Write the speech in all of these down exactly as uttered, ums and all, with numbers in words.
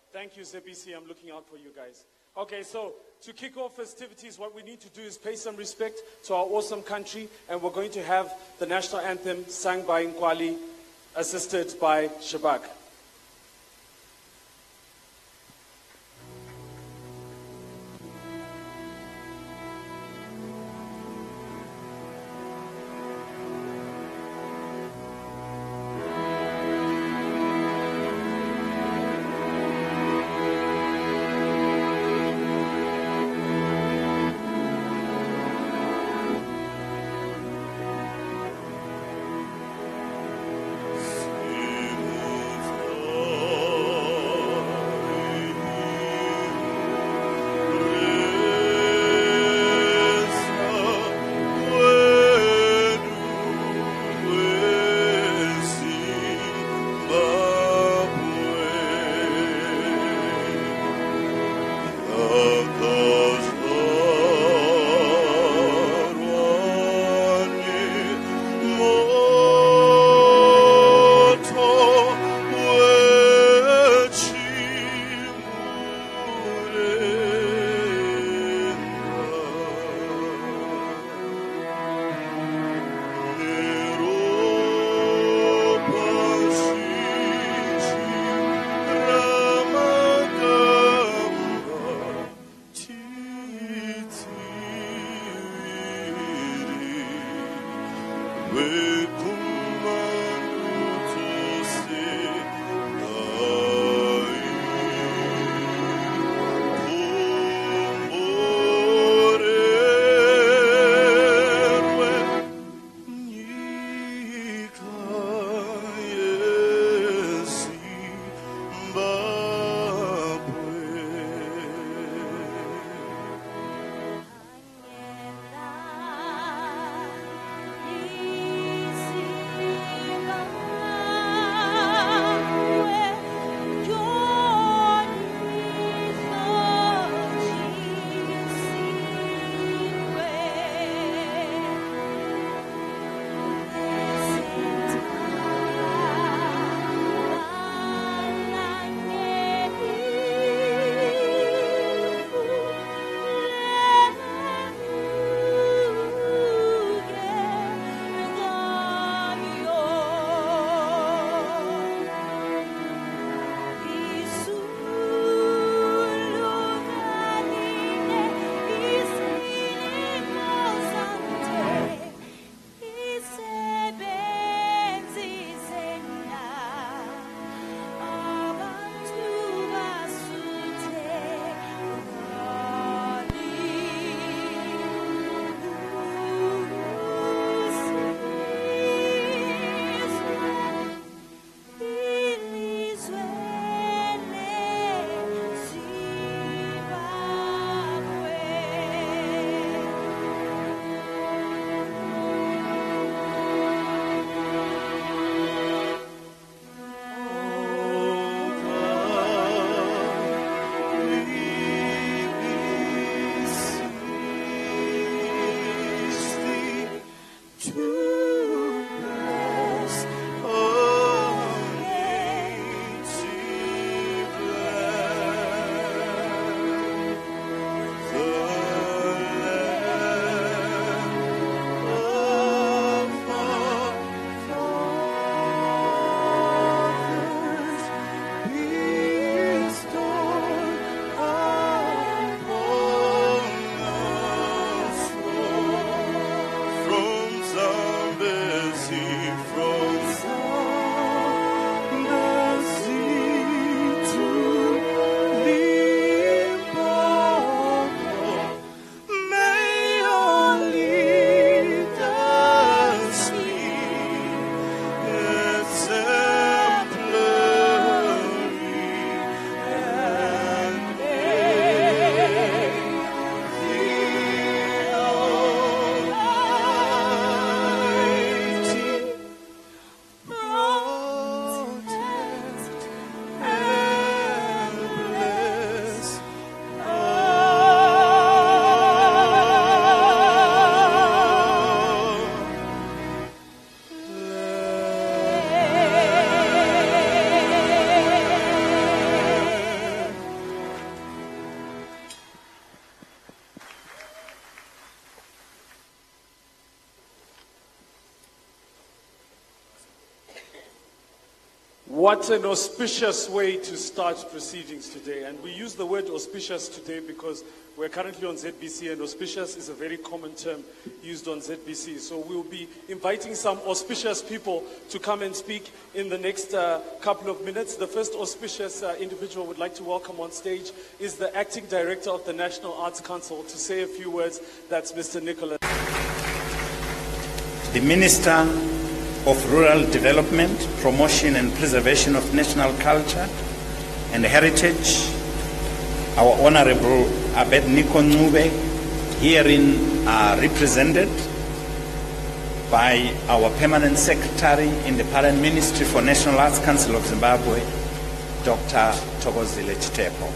Thank you, Z B C. I'm looking out for you guys. Okay, so to kick off festivities, what we need to do is pay some respect to our awesome country, and we're going to have the national anthem sung by Nkwali, assisted by Shabak. Move What an auspicious way to start proceedings today. And we use the word auspicious today because we're currently on Z B C, and auspicious is a very common term used on Z B C. So we'll be inviting some auspicious people to come and speak in the next uh, couple of minutes. The first auspicious uh, individual we'd like to welcome on stage is the Acting Director of the National Arts Council. To say a few words, that's Mister Nicholas. The Minister of Rural Development, Promotion and Preservation of National Culture and Heritage, our Honorable Abednego Ncube, herein are represented by our Permanent Secretary in the Parent Ministry for National Arts Council of Zimbabwe, Doctor Thokozile Chitepo.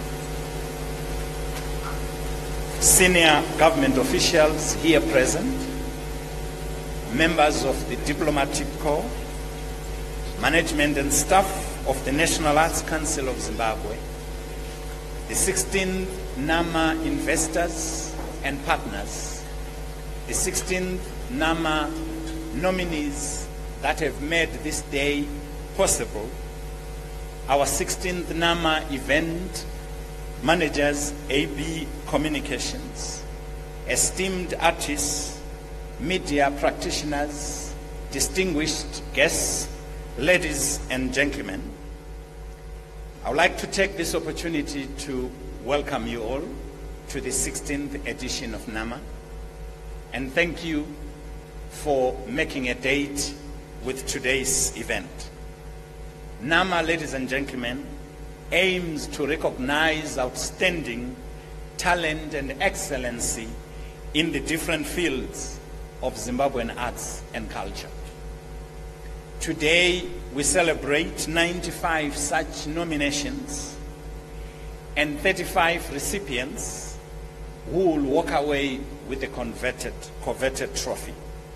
Senior government officials here present, members of the Diplomatic Corps, management and staff of the National Arts Council of Zimbabwe, the sixteenth NAMA investors and partners, the sixteenth NAMA nominees that have made this day possible, our sixteenth NAMA event managers, A B Communications, esteemed artists, media practitioners, distinguished guests, ladies and gentlemen, I would like to take this opportunity to welcome you all to the sixteenth edition of NAMA and thank you for making a date with today's event. NAMA, ladies and gentlemen, aims to recognize outstanding talent and excellency in the different fields of Zimbabwean arts and culture. Today, we celebrate ninety-five such nominations and thirty-five recipients who will walk away with a coveted, coveted trophy.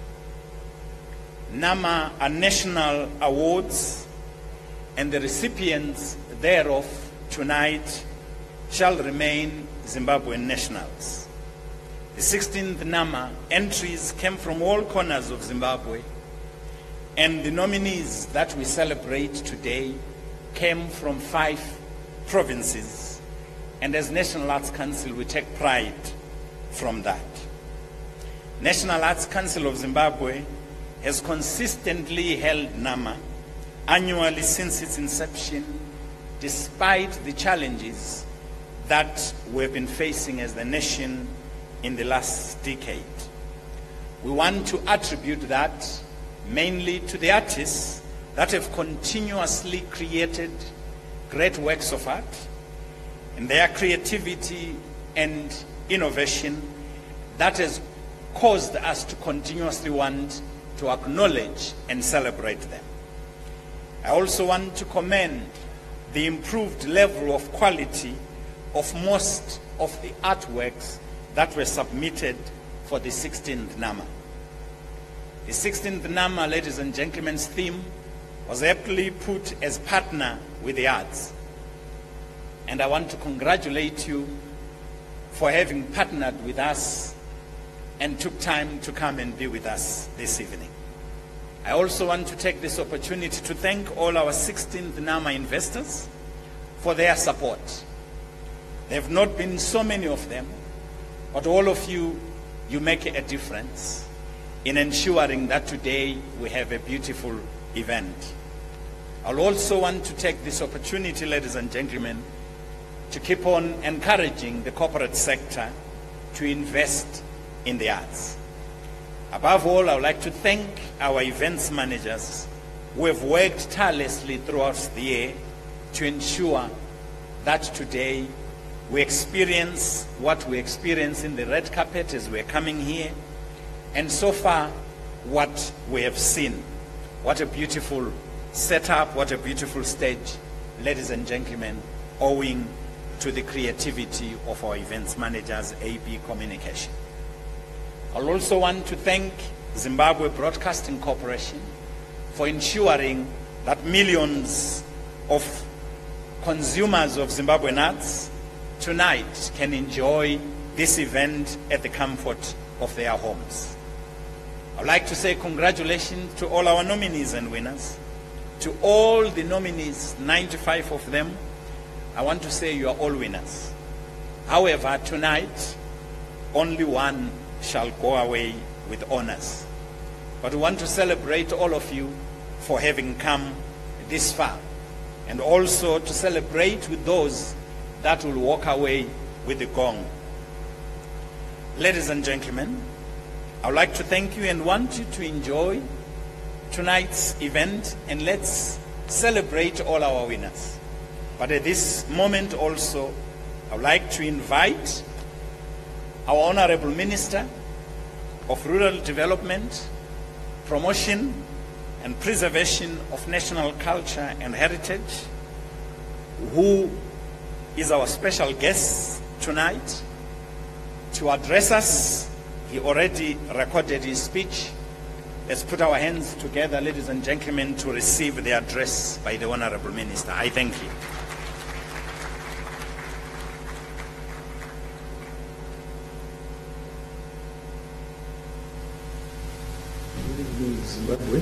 NAMA are national awards, and the recipients thereof tonight shall remain Zimbabwean nationals. The sixteenth NAMA entries came from all corners of Zimbabwe, and the nominees that we celebrate today came from five provinces, and as National Arts Council we take pride from that. National Arts Council of Zimbabwe has consistently held NAMA annually since its inception, despite the challenges that we've been facing as the nation in the last decade. We want to attribute that mainly to the artists that have continuously created great works of art, and their creativity and innovation that has caused us to continuously want to acknowledge and celebrate them. I also want to commend the improved level of quality of most of the artworks that were submitted for the sixteenth NAMA. The sixteenth NAMA, ladies and gentlemen's theme was aptly put as partner with the arts. And I want to congratulate you for having partnered with us and took time to come and be with us this evening. I also want to take this opportunity to thank all our sixteenth NAMA investors for their support. There have not been so many of them, but all of you, you make a difference in ensuring that today we have a beautiful event. I'll also want to take this opportunity, ladies and gentlemen, to keep on encouraging the corporate sector to invest in the arts. Above all, I would like to thank our events managers who have worked tirelessly throughout the year to ensure that today we experience what we experience in the red carpet as we're coming here, and so far what we have seen. What a beautiful setup, what a beautiful stage, ladies and gentlemen, owing to the creativity of our events managers, A B Communication. I'll also want to thank Zimbabwe Broadcasting Corporation for ensuring that millions of consumers of Zimbabwean arts tonight can enjoy this event at the comfort of their homes. I'd like to say congratulations to all our nominees and winners To all the nominees, ninety-five of them, I want to say you are all winners. However, tonight, only one shall go away with honors. But we want to celebrate all of you for having come this far, and also to celebrate with those that will walk away with the gong. Ladies and gentlemen, I would like to thank you and want you to enjoy tonight's event, and let's celebrate all our winners. But at this moment also, I would like to invite our Honorable Minister of Rural Development, Promotion and Preservation of National Culture and Heritage, who is our special guest tonight, to address us. He already recorded his speech. Let's put our hands together, ladies and gentlemen, to receive the address by the Honorable Minister. I thank you. Good evening, Zimbabwe.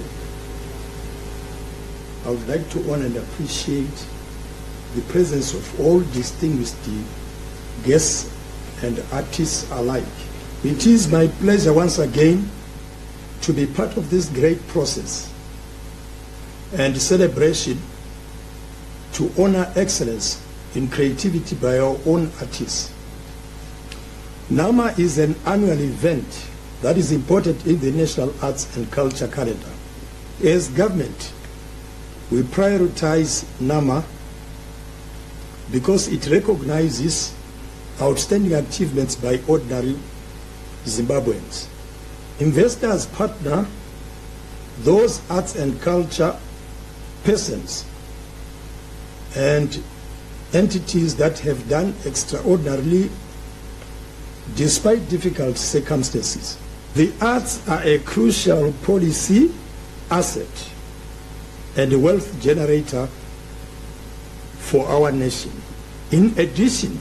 I would like to honor and appreciate the presence of all distinguished guests and artists alike. It is my pleasure once again to be part of this great process and celebration to honor excellence in creativity by our own artists. NAMA is an annual event that is important in the national arts and culture calendar. As government, we prioritize NAMA because it recognizes outstanding achievements by ordinary Zimbabweans. Investors partner those arts and culture persons and entities that have done extraordinarily despite difficult circumstances. The arts are a crucial policy asset and a wealth generator for our nation. In addition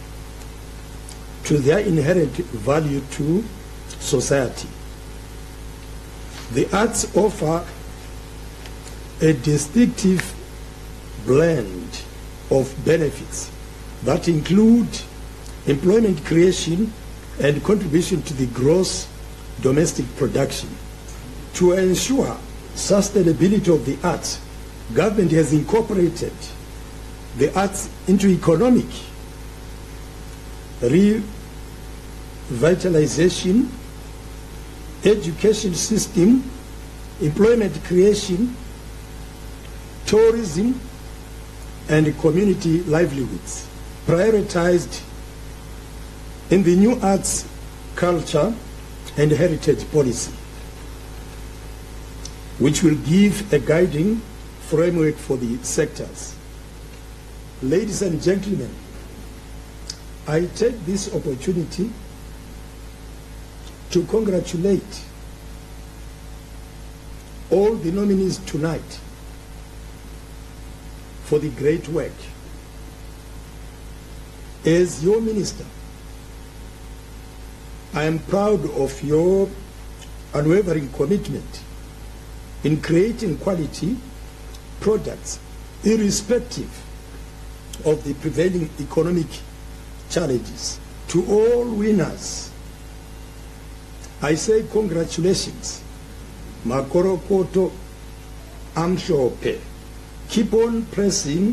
to their inherent value to society, the arts offer a distinctive blend of benefits that include employment creation and contribution to the gross domestic production. To ensure sustainability of the arts, government has incorporated the arts into economic revitalization, education system, employment creation, tourism, and community livelihoods, prioritized in the new arts, culture, and heritage policy, which will give a guiding framework for the sectors. Ladies and gentlemen, I take this opportunity to congratulate all the nominees tonight for the great work. As your minister, I am proud of your unwavering commitment in creating quality products irrespective of the prevailing economic challenges. To all winners, I say congratulations. Makorokoto amshope. Keep on pressing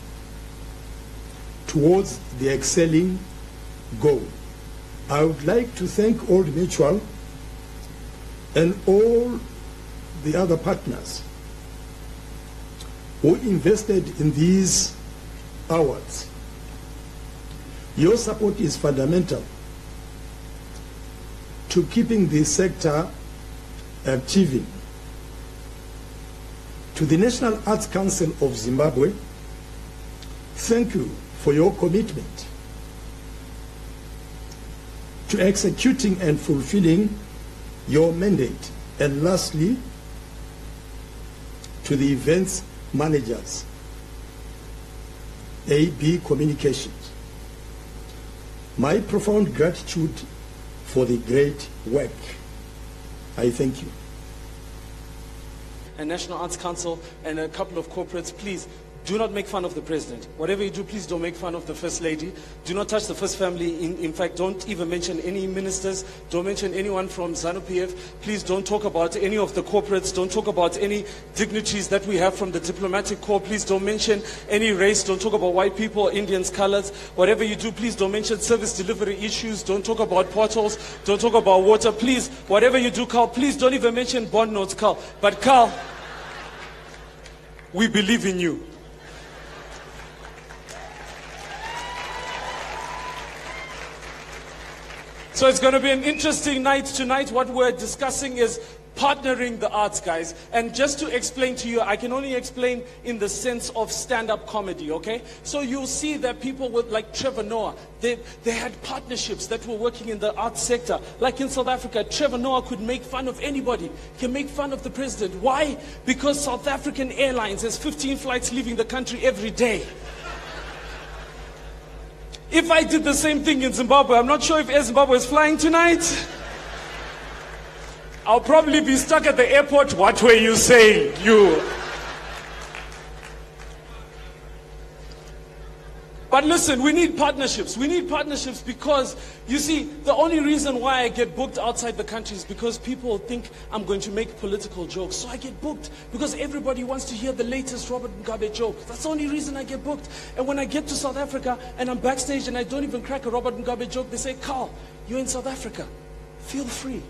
towards the excelling goal. I would like to thank Old Mutual and all the other partners who invested in these awards. Your support is fundamental to keeping the sector achieving. To the National Arts Council of Zimbabwe, thank you for your commitment to executing and fulfilling your mandate. And lastly, to the events managers, A B Communications, my profound gratitude for the great work. I thank you. and National Arts Council and a couple of corporates, please, do not make fun of the president. Whatever you do, please don't make fun of the first lady. Do not touch the first family. In, in fact, don't even mention any ministers. Don't mention anyone from ZANU-P F. Please don't talk about any of the corporates. Don't talk about any dignitaries that we have from the diplomatic corps. Please don't mention any race. Don't talk about white people, Indians, colors. Whatever you do, please don't mention service delivery issues. Don't talk about potholes. Don't talk about water. Please, whatever you do, Carl, please don't even mention bond notes, Carl. But Carl, we believe in you. So it's going to be an interesting night tonight. What we're discussing is partnering the arts, guys. And just to explain to you, I can only explain in the sense of stand-up comedy, okay? So you'll see that people with, like Trevor Noah, they, they had partnerships that were working in the arts sector. Like in South Africa, Trevor Noah could make fun of anybody. He can make fun of the president. Why? Because South African Airlines has fifteen flights leaving the country every day. If I did the same thing in Zimbabwe, I'm not sure if Air Zimbabwe is flying tonight. I'll probably be stuck at the airport. What were you saying? You. But listen, we need partnerships. We need partnerships because, you see, the only reason why I get booked outside the country is because people think I'm going to make political jokes. So I get booked because everybody wants to hear the latest Robert Mugabe joke. That's the only reason I get booked. And when I get to South Africa and I'm backstage and I don't even crack a Robert Mugabe joke, they say, Carl, you're in South Africa. Feel free.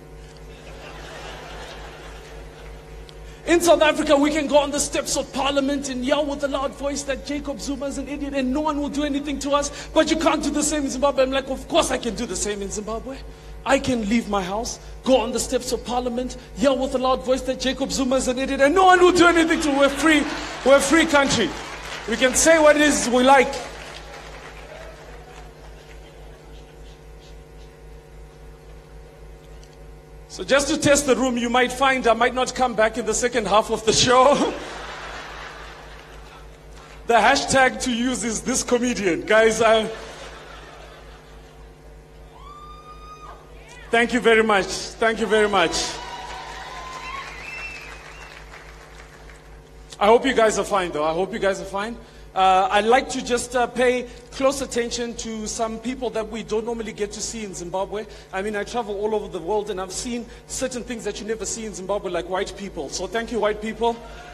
In South Africa, we can go on the steps of parliament and yell with a loud voice that Jacob Zuma is an idiot and no one will do anything to us. But you can't do the same in Zimbabwe. I'm like, of course I can do the same in Zimbabwe. I can leave my house, go on the steps of parliament, yell with a loud voice that Jacob Zuma is an idiot and no one will do anything to us. We're free. We're a free country. We can say what it is we like. So just to test the room, you might find I might not come back in the second half of the show. The hashtag to use is this comedian. Guys, I... thank you very much. Thank you very much. I hope you guys are fine, though. I hope you guys are fine. Uh, I'd like to just uh, pay close attention to some people that we don't normally get to see in Zimbabwe. I mean, I travel all over the world and I've seen certain things that you never see in Zimbabwe, like white people. So thank you, white people.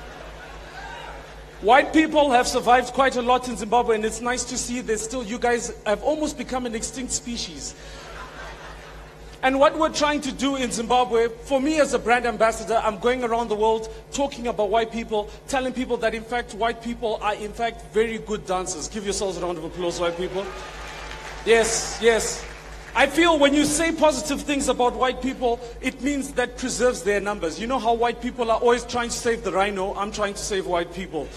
White people have survived quite a lot in Zimbabwe, and it's nice to see that still you guys have almost become an extinct species. And what we're trying to do in Zimbabwe, for me as a brand ambassador, I'm going around the world talking about white people, telling people that in fact white people are in fact very good dancers. Give yourselves a round of applause, white people. Yes, yes. I feel when you say positive things about white people, it means that preserves their numbers. You know how white people are always trying to save the rhino? I'm trying to save white people.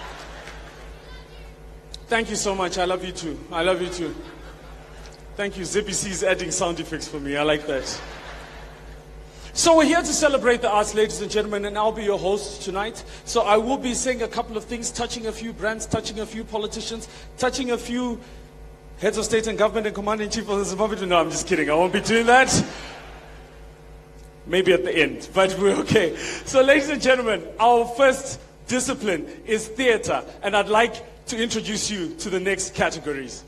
Thank you so much. I love you too. I love you too. Thank you. Z B C is adding sound effects for me. I like that. So we're here to celebrate the arts, ladies and gentlemen, and I'll be your host tonight. So I will be saying a couple of things, touching a few brands, touching a few politicians, touching a few heads of state and government and commander-in-chief of the Zimbabwe. No, I'm just kidding. I won't be doing that. Maybe at the end, but we're okay. So ladies and gentlemen, our first discipline is theater, and I'd like to introduce you to the next categories.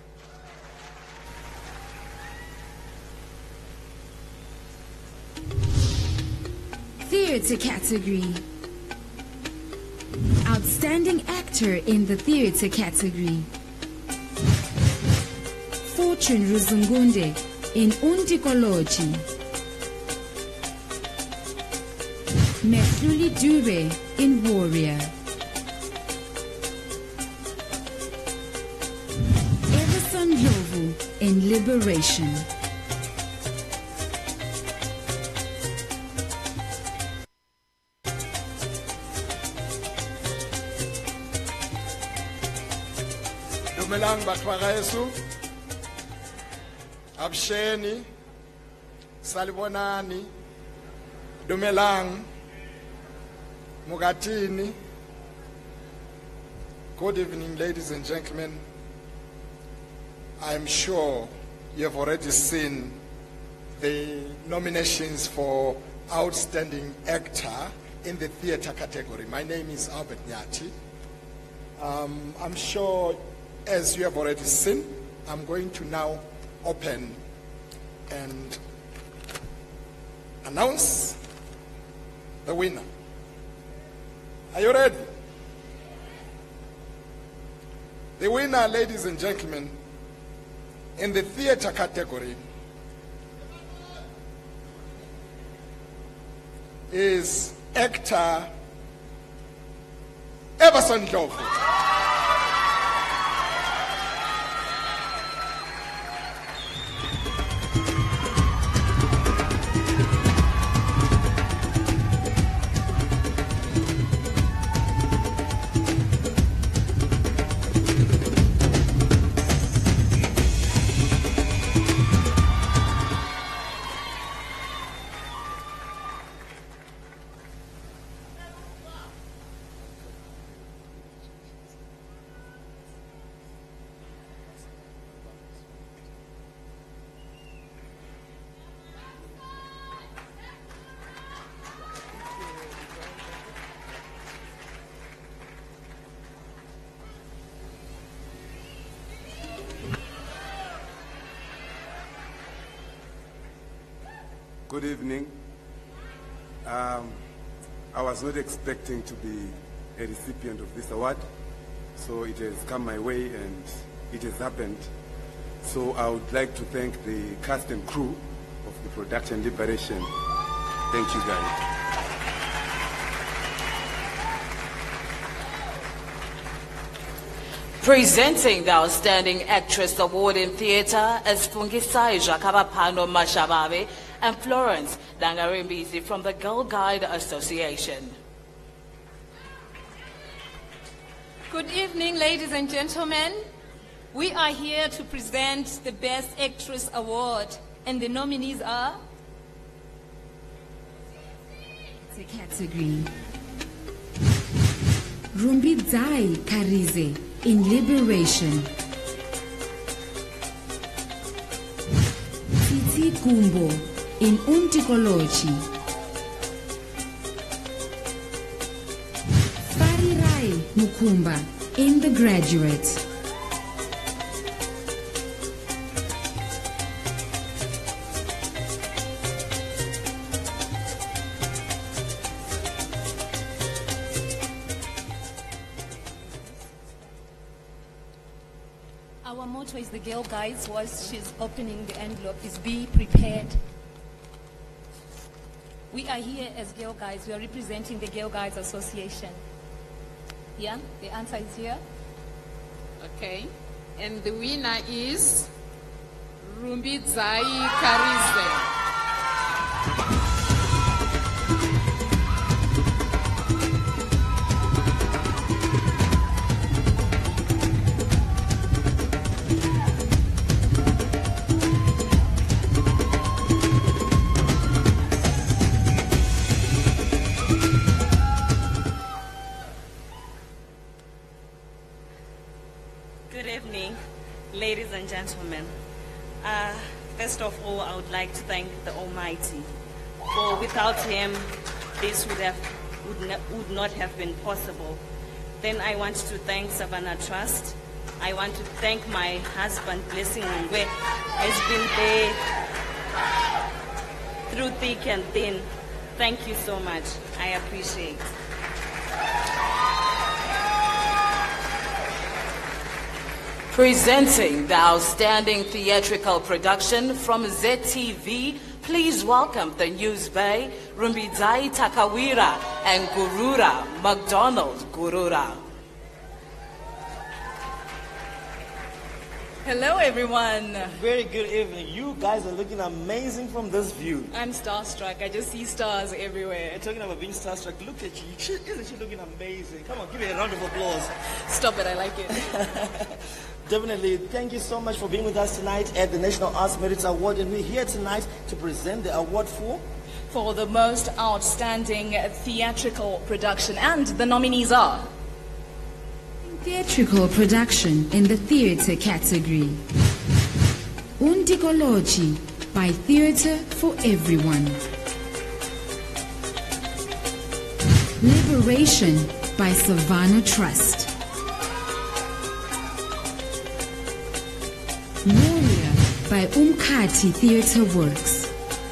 Theatre category. Outstanding actor in the theatre category. Fortune Ruzungunde in Undikoloji. Mehluli Dube in Warrior. Everson Yovu in Liberation. Dumelang batwagaesu, Absheni, Salibonani, Dumelang, Mugatini. Good evening, ladies and gentlemen. I'm sure you have already seen the nominations for Outstanding Actor in the theater category. My name is Albert Nyati. Um, I'm sure, as you have already seen, I'm going to now open and announce the winner. Are you ready? The winner, ladies and gentlemen, in the theater category is actor Everson Dlovu. Good evening. Um, I was not expecting to be a recipient of this award, so it has come my way and it has happened. So I would like to thank the cast and crew of the production Liberation. Thank you guys. Presenting the Outstanding Actress Award in Theatre is Fungisai Jakabapano Mashababe and Florence Dangarimbizi from the Girl Guide Association. Good evening, ladies and gentlemen. We are here to present the Best Actress Award, and the nominees are... The category. Rumbidzai Karize in Liberation. Titi Kumbo in Untikolochi. Farirai Mukumba in The Graduate. Our motto is the Girl Guides, was she's opening the envelope, is be prepared. We are here as Girl Guides. We are representing the Girl Guides Association. Yeah, the answer is here. Okay, and the winner is Rumbidzai Karize. Good evening, ladies and gentlemen. Uh, first of all, I would like to thank the Almighty, for without Him, this would have would, not, would not have been possible. Then I want to thank Savannah Trust. I want to thank my husband, Blessing Ngwe, has been there through thick and thin. Thank you so much. I appreciate. Presenting the Outstanding Theatrical Production from Z T V, please welcome the News Bay, Rumbidzai Takawira and Gurura McDonald Gurura. Hello everyone. Very good evening. You guys are looking amazing from this view. I'm starstruck. I just see stars everywhere. And talking about being starstruck, look at you. She, isn't she looking amazing? Come on, give me a round of applause. Stop it, I like it. Definitely. Thank you so much for being with us tonight at the National Arts Merit Award. And we're here tonight to present the award for? For the most outstanding theatrical production. And the nominees are? Theatrical production in the theatre category. Untikolochi by Theatre for Everyone. Liberation by Savannah Trust. Warrior by Umkati Theatre Works.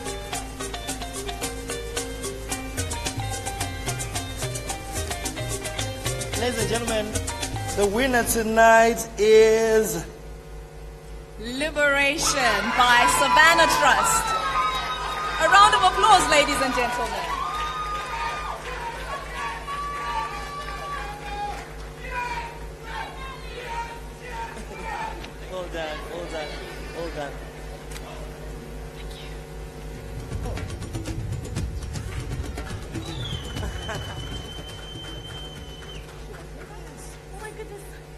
Ladies and gentlemen, the winner tonight is Liberation by Savannah Trust. A round of applause, ladies and gentlemen. Well done, well done, well done. Thank you. Oh my goodness.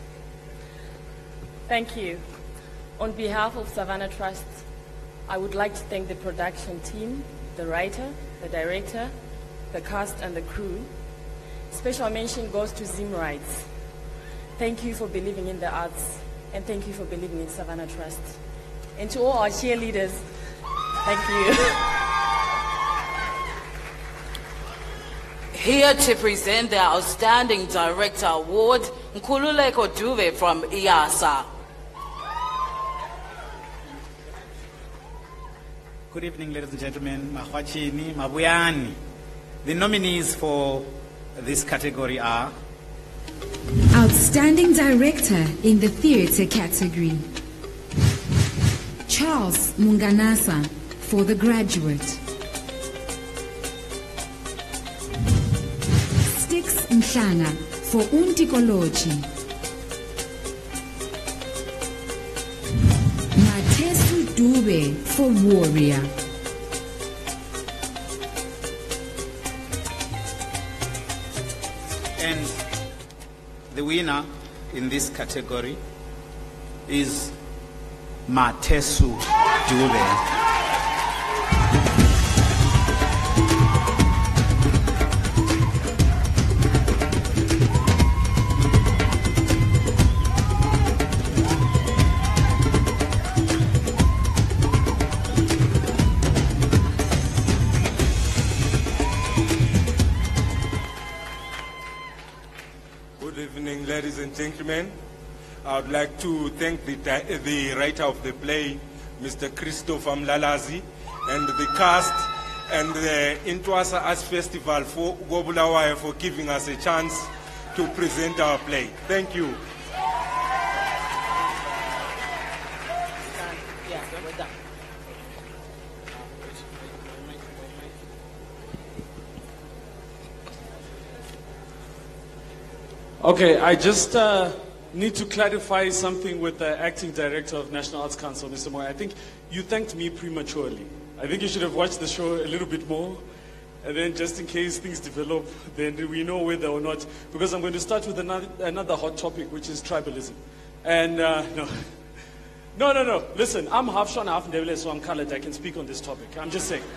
Thank you. On behalf of Savannah Trust, I would like to thank the production team, the writer, the director, the cast and the crew. Special mention goes to Zim Rights. Thank you for believing in the arts, and thank you for believing in Savannah Trust. And to all our cheerleaders, thank you. Here to present the Outstanding Director Award, Nkululeko Dube from I A S A. Good evening, ladies and gentlemen. Mahwachini, Mabuyani. The nominees for this category are Outstanding Director in the Theatre category. Charles Munganasa for The Graduate. Stix Mhlanga for Untikology. Matesu Dube for Warrior. And the winner in this category is Matesu Dube. Good evening, ladies and gentlemen. I would like to thank the, the writer of the play, Mister Christopher Mlalazi, and the cast and the Intwasa Arts Festival for Gobulawayo for giving us a chance to present our play. Thank you. Okay, I just uh, need to clarify something with the acting director of National Arts Council, Mister Moy. I think you thanked me prematurely. I think you should have watched the show a little bit more, and then just in case things develop, then we know whether or not, because I'm going to start with another, another hot topic, which is tribalism. And uh, no, no, no, no, listen, I'm half Shona, half Ndebele, so I'm colored, I can speak on this topic. I'm just saying.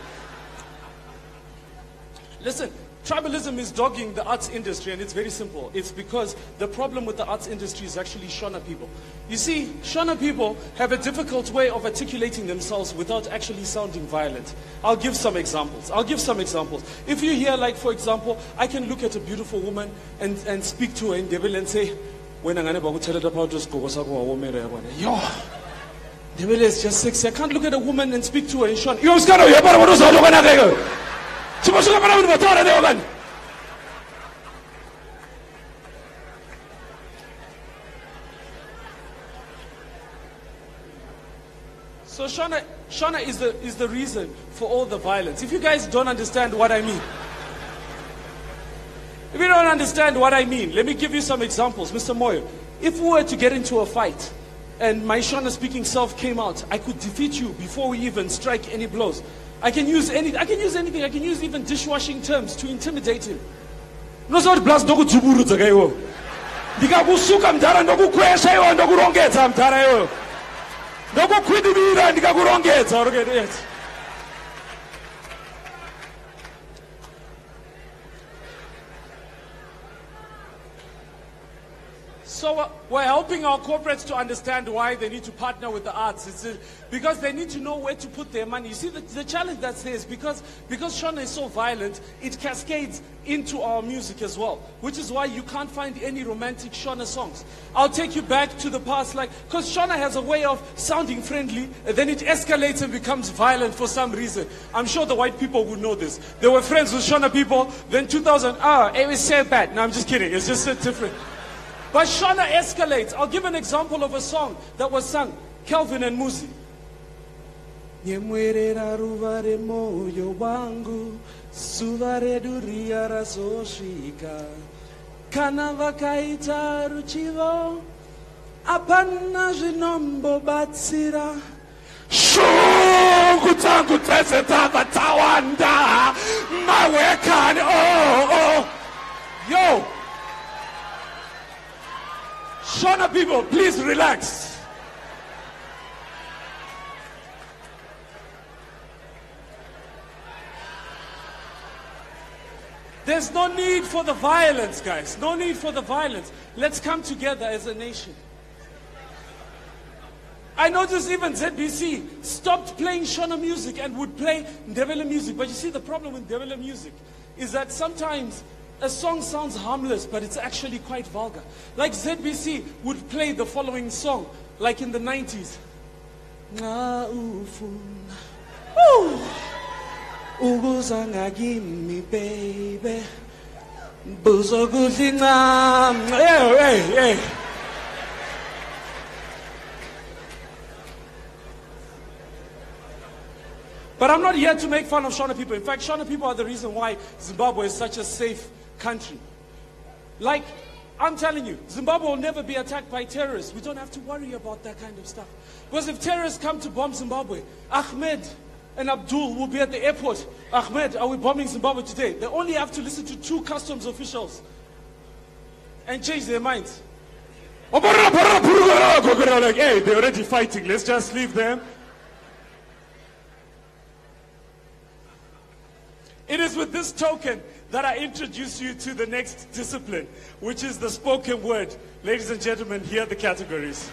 Listen, tribalism is dogging the arts industry, and it's very simple. It's because the problem with the arts industry is actually Shona people. You see, Shona people have a difficult way of articulating themselves without actually sounding violent. I'll give some examples. I'll give some examples. If you hear, like, for example, I can look at a beautiful woman and, and speak to her in Ndebele and say, when I'm going to tell her about this, yo, Ndebele is just sexy. I can't look at a woman and speak to her in Shona. Yo, Skano, you're about to So Shona, Shona is the, is the reason for all the violence. If you guys don't understand what I mean, if you don't understand what I mean, let me give you some examples. Mister Moyo, if we were to get into a fight and my Shona speaking self came out, I could defeat you before we even strike any blows. I can use any, I can use anything. I can use even dishwashing terms to intimidate him. No sort blast dogu tsuburu tsagayo. Diga kusuka mdara ndoku kwesha yo ndoku rongetsa mdara yo. Ndoku kwidibira diga kurongetsa orogete. So uh, we're helping our corporates to understand why they need to partner with the arts. It's uh, because they need to know where to put their money. You see, the, the challenge that's there is because, because Shona is so violent, it cascades into our music as well, which is why you can't find any romantic Shona songs. I'll take you back to the past, like, because Shona has a way of sounding friendly, and then it escalates and becomes violent for some reason. I'm sure the white people would know this. They were friends with Shona people, then two thousand, ah, it was so bad. No, I'm just kidding. It's just so different. But Shona escalates. I'll give an example of a song that was sung, Kelvin and Muzi. Nyemwerera ruvare moyo wangu, suvare duria razoshika. Kana vakaita ruchivo, apana zvinombo batsira. Shungu tangu tese tava tawanda, mawekani, oh, oh. Yo! Shona people, please relax. There's no need for the violence, guys. No need for the violence. Let's come together as a nation. I noticed even Z B C stopped playing Shona music and would play Ndebele music. But you see, the problem with Ndebele music is that sometimes a song sounds harmless, but it's actually quite vulgar. Like Z B C would play the following song, like in the nineties. Uguzangagimi baby, buzogudinga. Hey, hey, hey. But I'm not here to make fun of Shona people. In fact, Shona people are the reason why Zimbabwe is such a safe country. Like, I'm telling you, Zimbabwe will never be attacked by terrorists. We don't have to worry about that kind of stuff. Because if terrorists come to bomb Zimbabwe, Ahmed and Abdul will be at the airport. Ahmed, are we bombing Zimbabwe today? They only have to listen to two customs officials and change their minds. Like, hey, they're already fighting. Let's just leave them. It is with this token that I introduce you to the next discipline, which is the spoken word. Ladies and gentlemen, here are the categories.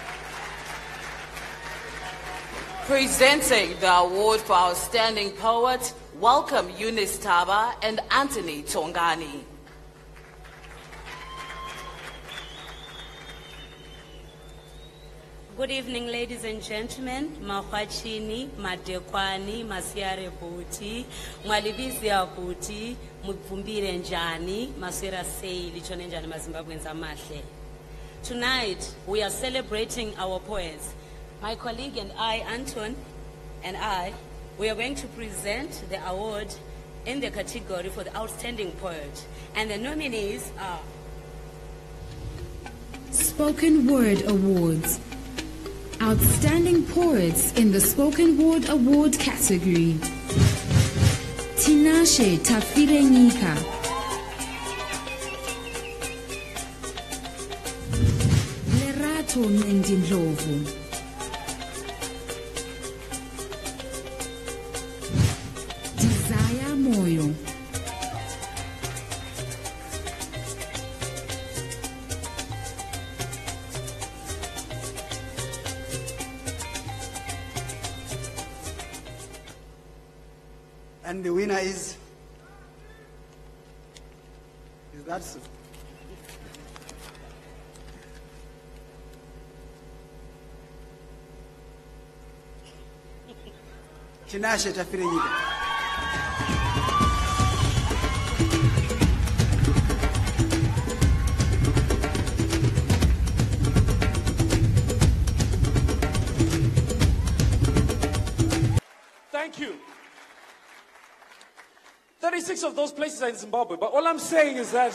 Presenting the award for Outstanding Poet, welcome Eunice Taba and Anthony Tongani. Good evening, ladies and gentlemen. Mahwachini, Madekwani, Masiare Buti, Mwalibizi Buti, Mvumbire Njani, Masira Sei, Lichone Njani Mazimbabwenza Mashe. Tonight, we are celebrating our poets. My colleague and I, Anton, and I, we are going to present the award in the category for the Outstanding Poet. And the nominees are Spoken Word Awards. Outstanding Poets in the Spoken Word Award category. Tinashe Tafirenyika. Lerato Nendindlovu. Desire Moyo. And the winner is, is that so? Tinashe Tafirenyika. Thank you. thirty-six of those places are in Zimbabwe, but all I'm saying is that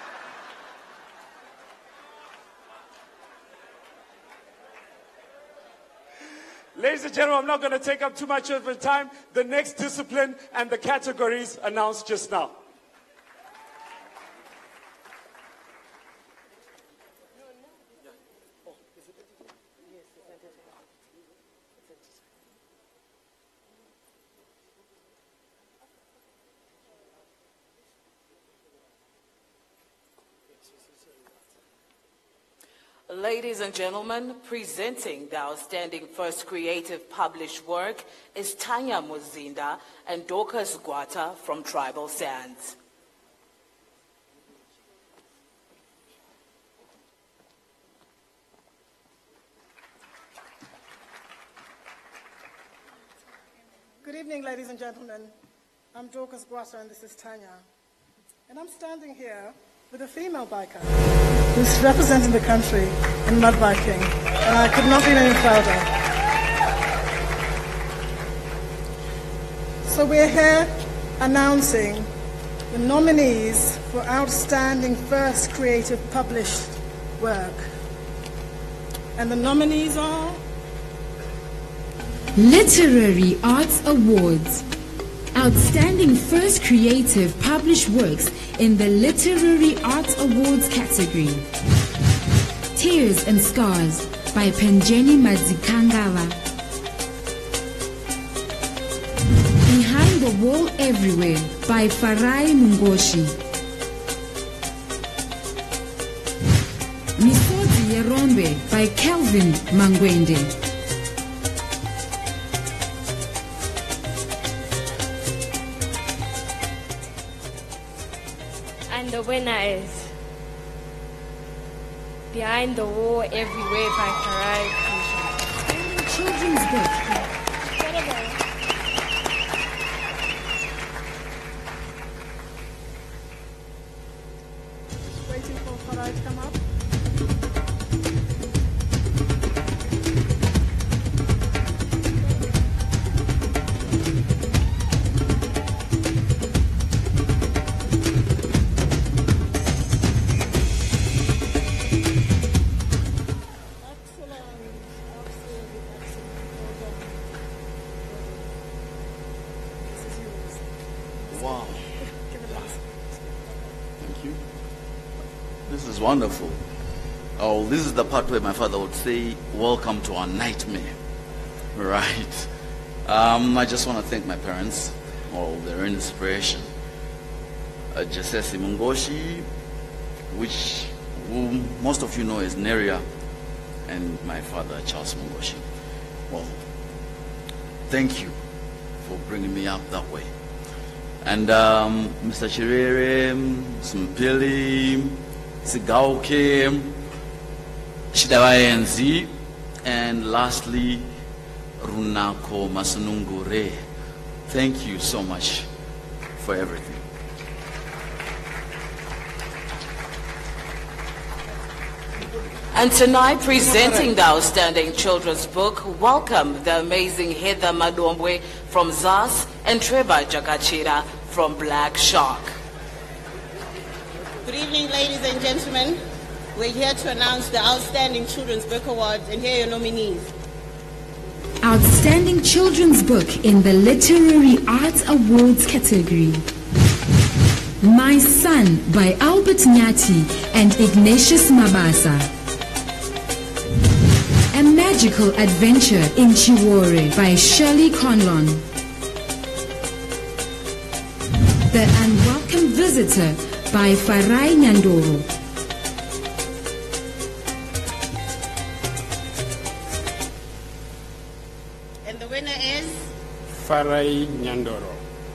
ladies and gentlemen, I'm not going to take up too much of your time. The next discipline and the categories announced just now. Ladies and gentlemen, presenting the outstanding first creative published work is Tanya Muzinda and Dorcas Guata from Tribal Sands. Good evening, ladies and gentlemen. I'm Dorcas Guata and this is Tanya. And I'm standing here with a female biker who's representing the country in mud biking, and I could not be any prouder. So we're here announcing the nominees for Outstanding First Creative Published Work. And the nominees are Literary Arts Awards. Outstanding First Creative Published Works in the Literary Arts Awards category. Tears and Scars by Penjeni Madzikangava. Behind the Wall Everywhere by Farai Mungoshi. Misodi Yerombe by Kelvin Mangwende. And the winner is Behind the Wall Everywhere by Farai. Children's book. Waiting for Farai to come up. Wow. Thank you. This is wonderful. Oh, this is the part where my father would say, welcome to our nightmare. Right. Um, I just want to thank my parents for all their inspiration. Uh, Jesesi Mungoshi, which whom most of you know as Neria, and my father, Charles Mungoshi. Well, thank you for bringing me up that way. And um, Mister Chirere, Simpili, Sigauke, Shidawayenzi, and lastly, Runako Masunungure. Thank you so much for everything. And tonight, presenting the outstanding children's book, welcome the amazing Heather Madombwe from Z A S and Trevor Jakachira from Black Shark. Good evening, ladies and gentlemen. We're here to announce the Outstanding Children's Book Awards, and here are your nominees. Outstanding Children's Book in the Literary Arts Awards category. My Son by Albert Nyati and Ignatius Mabasa. A Magical Adventure in Chiwore by Shirley Conlon. The Unwelcome Visitor by Farai Nyandoro. And the winner is Farai Nyandoro.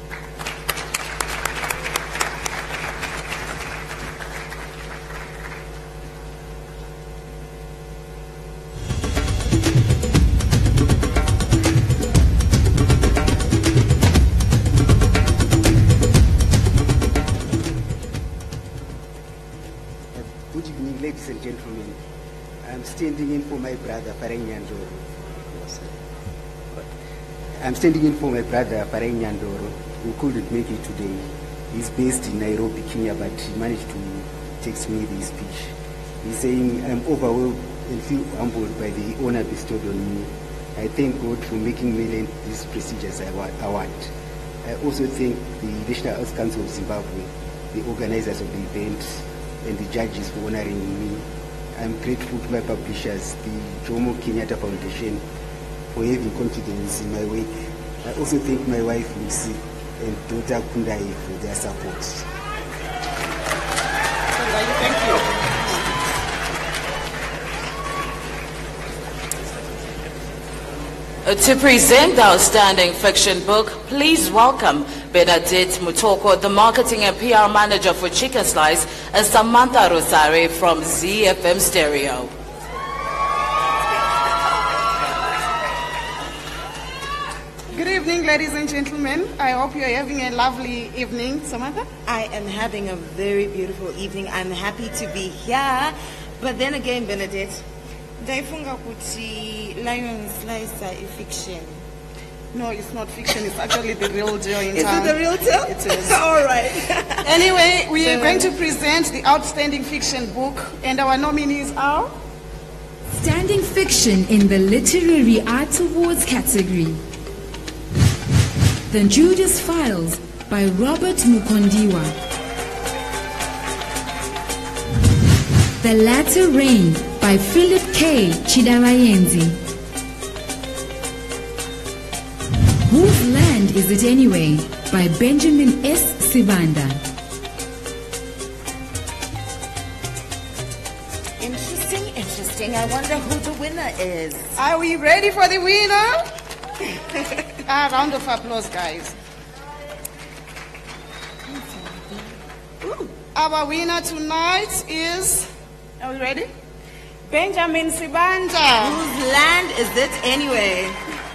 Good evening, ladies and gentlemen. I'm standing in for my brother, Farai Nyandoro. I'm standing in for my brother, Farai Nyandoro, who couldn't make it today. He's based in Nairobi, Kenya, but he managed to text me this speech. He's saying, I'm overwhelmed and feel humbled by the honor bestowed on me. I thank God for making me this prestigious award. I also thank the National Arts Council of Zimbabwe, the organizers of the event, and the judges for honoring me. I'm grateful to my publishers, the Jomo Kenyatta Foundation, for having confidence in my work. I also thank my wife, Lucy, and daughter Kundai for their support. Thank you. Uh, to present the outstanding fiction book, please welcome Benedict Mutoko, the marketing and P R manager for Chicken Slice, and Samantha Rosare from Z F M Stereo. Good evening, ladies and gentlemen. I hope you're having a lovely evening. Samantha? I am having a very beautiful evening. I'm happy to be here. But then again, Benedict, ndaifunga kuti Lion Slicer is fiction. No, it's not fiction. It's actually the real deal in Is town. it the real deal? It is. All right. Anyway, we are So- going to present the outstanding fiction book, and our nominees are Standing Fiction in the Literary Arts Awards category. The Judas Files by Robert Mukondiwa. The Latter Rain by Philip K. Chidalayenzi. Whose Land Is It Anyway by Benjamin S. Sibanda. Interesting, interesting. I wonder who the winner is. Are we ready for the winner? A round of applause, guys. Our winner tonight is, are we ready? Benjamin Sibanda. Whose land is it anyway?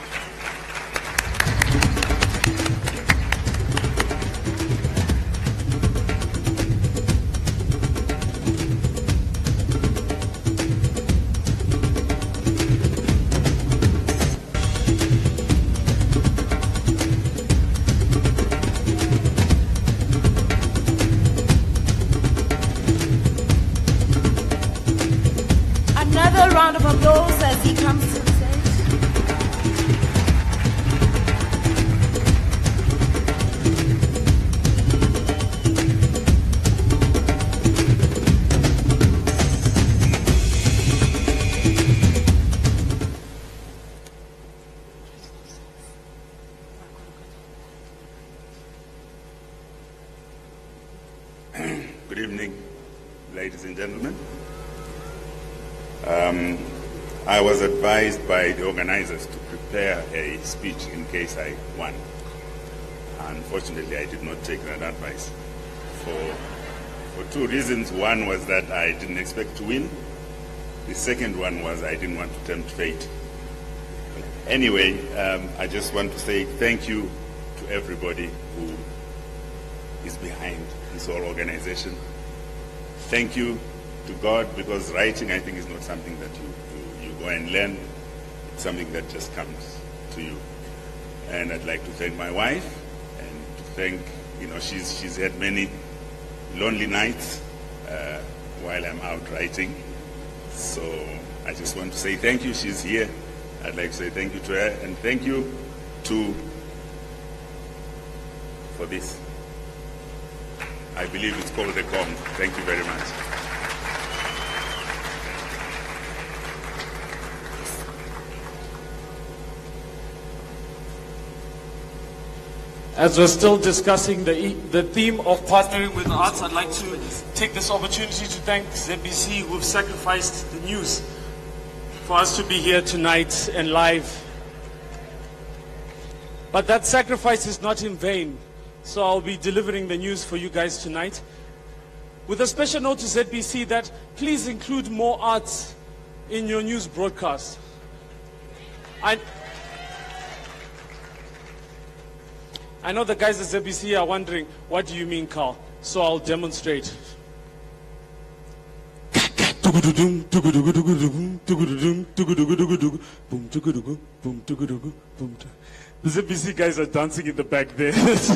Another round of applause as he comes to the stage. Good evening, ladies and gentlemen. Um, I was advised by the organizers to prepare a speech in case I won. Unfortunately, I did not take that advice for, for two reasons. One was that I didn't expect to win. The second one was I didn't want to tempt fate. Anyway, um, I just want to say thank you to everybody who is behind this whole organization. Thank you to God, because writing, I think, is not something that you, you, you go and learn. It's something that just comes to you. And I'd like to thank my wife, and to thank, you know, she's, she's had many lonely nights uh, while I'm out writing. So I just want to say thank you. She's here. I'd like to say thank you to her, and thank you to, for this. I believe it's called the gong. Thank you very much. As we're still discussing the, e- the theme of partnering with the arts, I'd like to take this opportunity to thank Z B C, who've sacrificed the news for us to be here tonight and live. But that sacrifice is not in vain, so I'll be delivering the news for you guys tonight. With a special note to Z B C that please include more arts in your news broadcast. I, I know the guys at Z B C are wondering, what do you mean, Carl? So I'll demonstrate. The Z B C guys are dancing in the back there.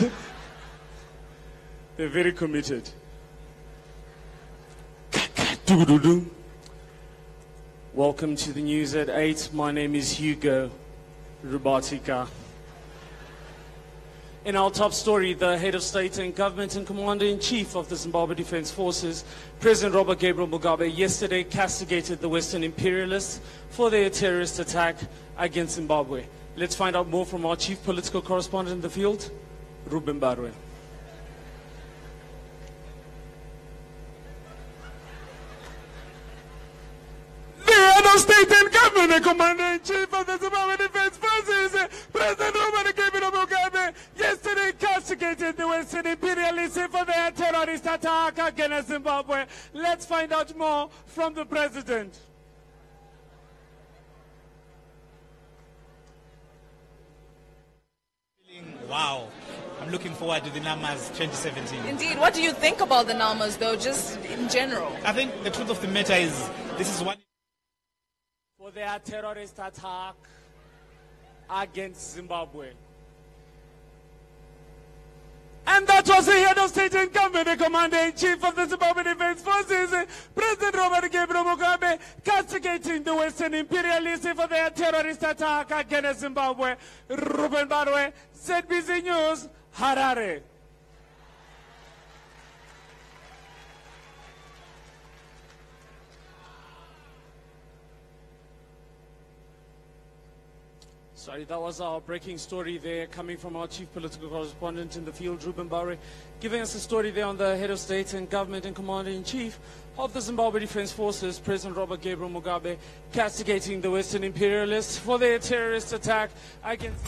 They're very committed. Welcome to the news at eight. My name is Hugo Rubatika. In our top story, the head of state and government and commander-in-chief of the Zimbabwe Defense Forces, President Robert Gabriel Mugabe, yesterday castigated the Western imperialists for their terrorist attack against Zimbabwe. Let's find out more from our chief political correspondent in the field, Ruben Barwe. The head of state and government and commander-in-chief of the Zimbabwe Defense Forces, against Zimbabwe. Let's find out more from the president. Wow. I'm looking forward to the Namas twenty seventeen. Indeed. What do you think about the Namas, though, just in general? I think the truth of the matter is this is one... For their terrorist attack against Zimbabwe. And that was the head of state and government, the commander-in-chief of the Zimbabwe Defense Forces, President Robert Gabriel Mugabe, castigating the Western imperialists for their terrorist attack against Zimbabwe. Ruben Barwe, Z B C News, Harare. Sorry, that was our breaking story there, coming from our chief political correspondent in the field, Ruben Barwe, giving us a story there on the head of state and government and commander-in-chief of the Zimbabwe Defense Forces, President Robert Gabriel Mugabe, castigating the Western imperialists for their terrorist attack against...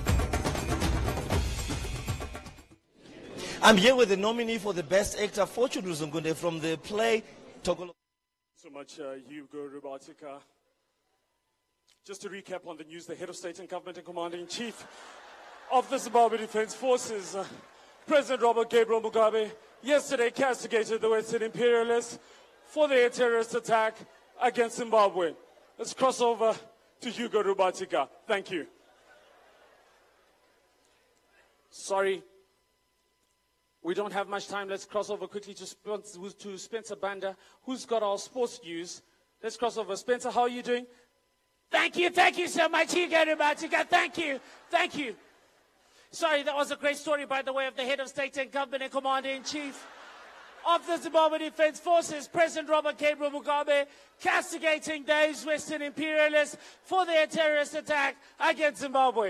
I'm here with the nominee for the Best Actor, Fortune Ruzungunde, from the play Togolo. So much, uh, Hugo Rubatika. Just to recap on the news, the head of state and government and commander-in-chief of the Zimbabwe Defense Forces, uh, President Robert Gabriel Mugabe, yesterday castigated the Western imperialists for their terrorist attack against Zimbabwe. Let's cross over to Hugo Rubatika. Thank you. Sorry, we don't have much time. Let's cross over quickly to, Sp to Spencer Banda, who's got our sports news. Let's cross over. Spencer, how are you doing? Thank you, thank you so much, Hugo Rubatika. Thank you, thank you. Sorry, that was a great story, by the way, of the head of state and government and commander-in-chief of the Zimbabwe Defense Forces, President Robert Gabriel Mugabe, castigating those Western imperialists for their terrorist attack against Zimbabwe.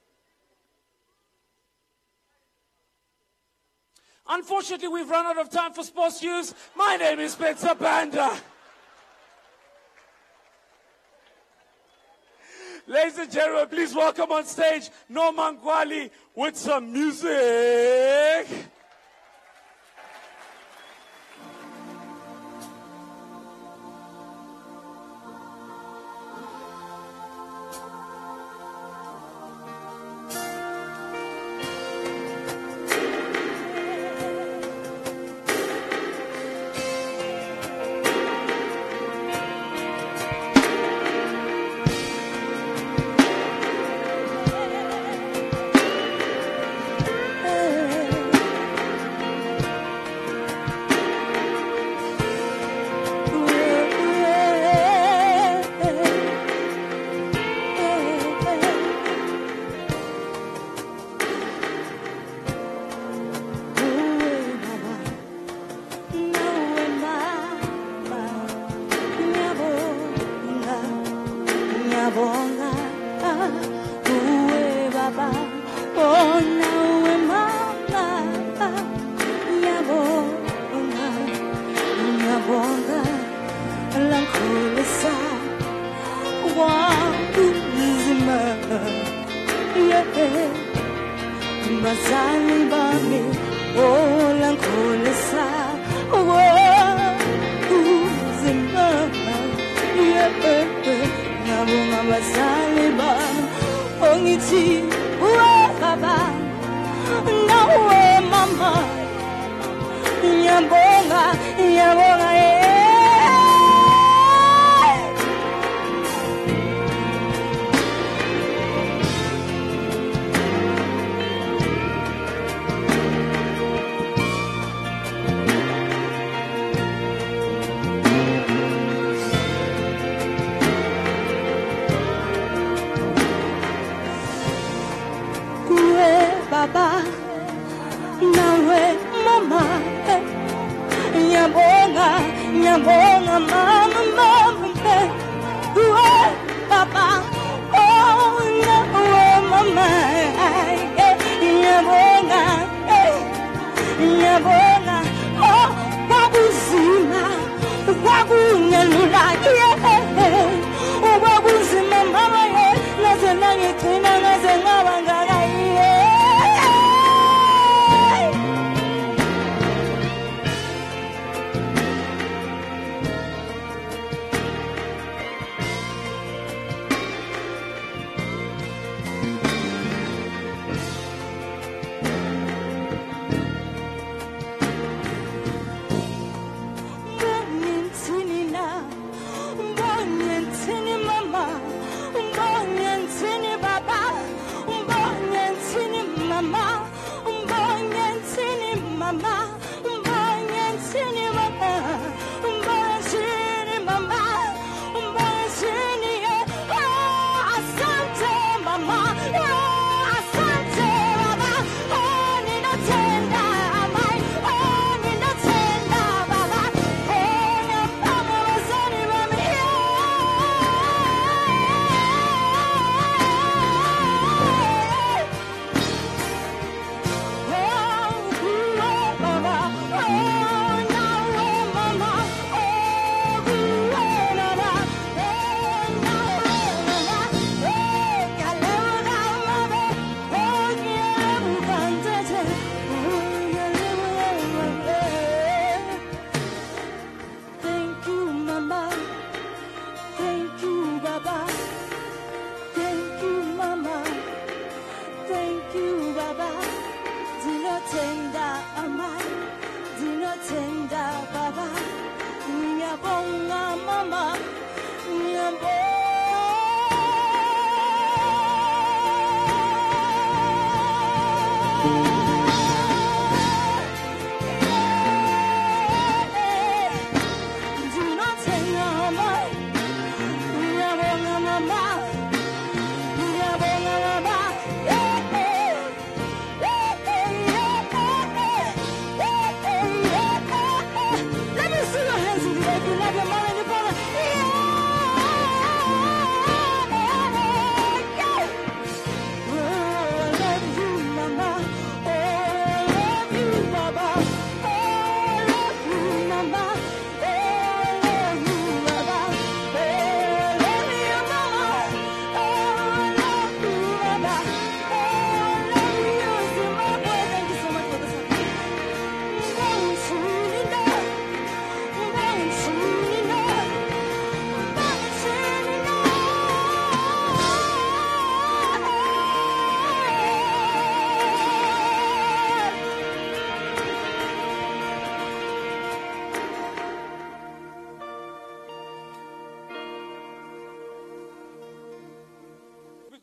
Unfortunately, we've run out of time for sports news. My name is Spencer Banda. Ladies and gentlemen, please welcome on stage Norman Gwali with some music.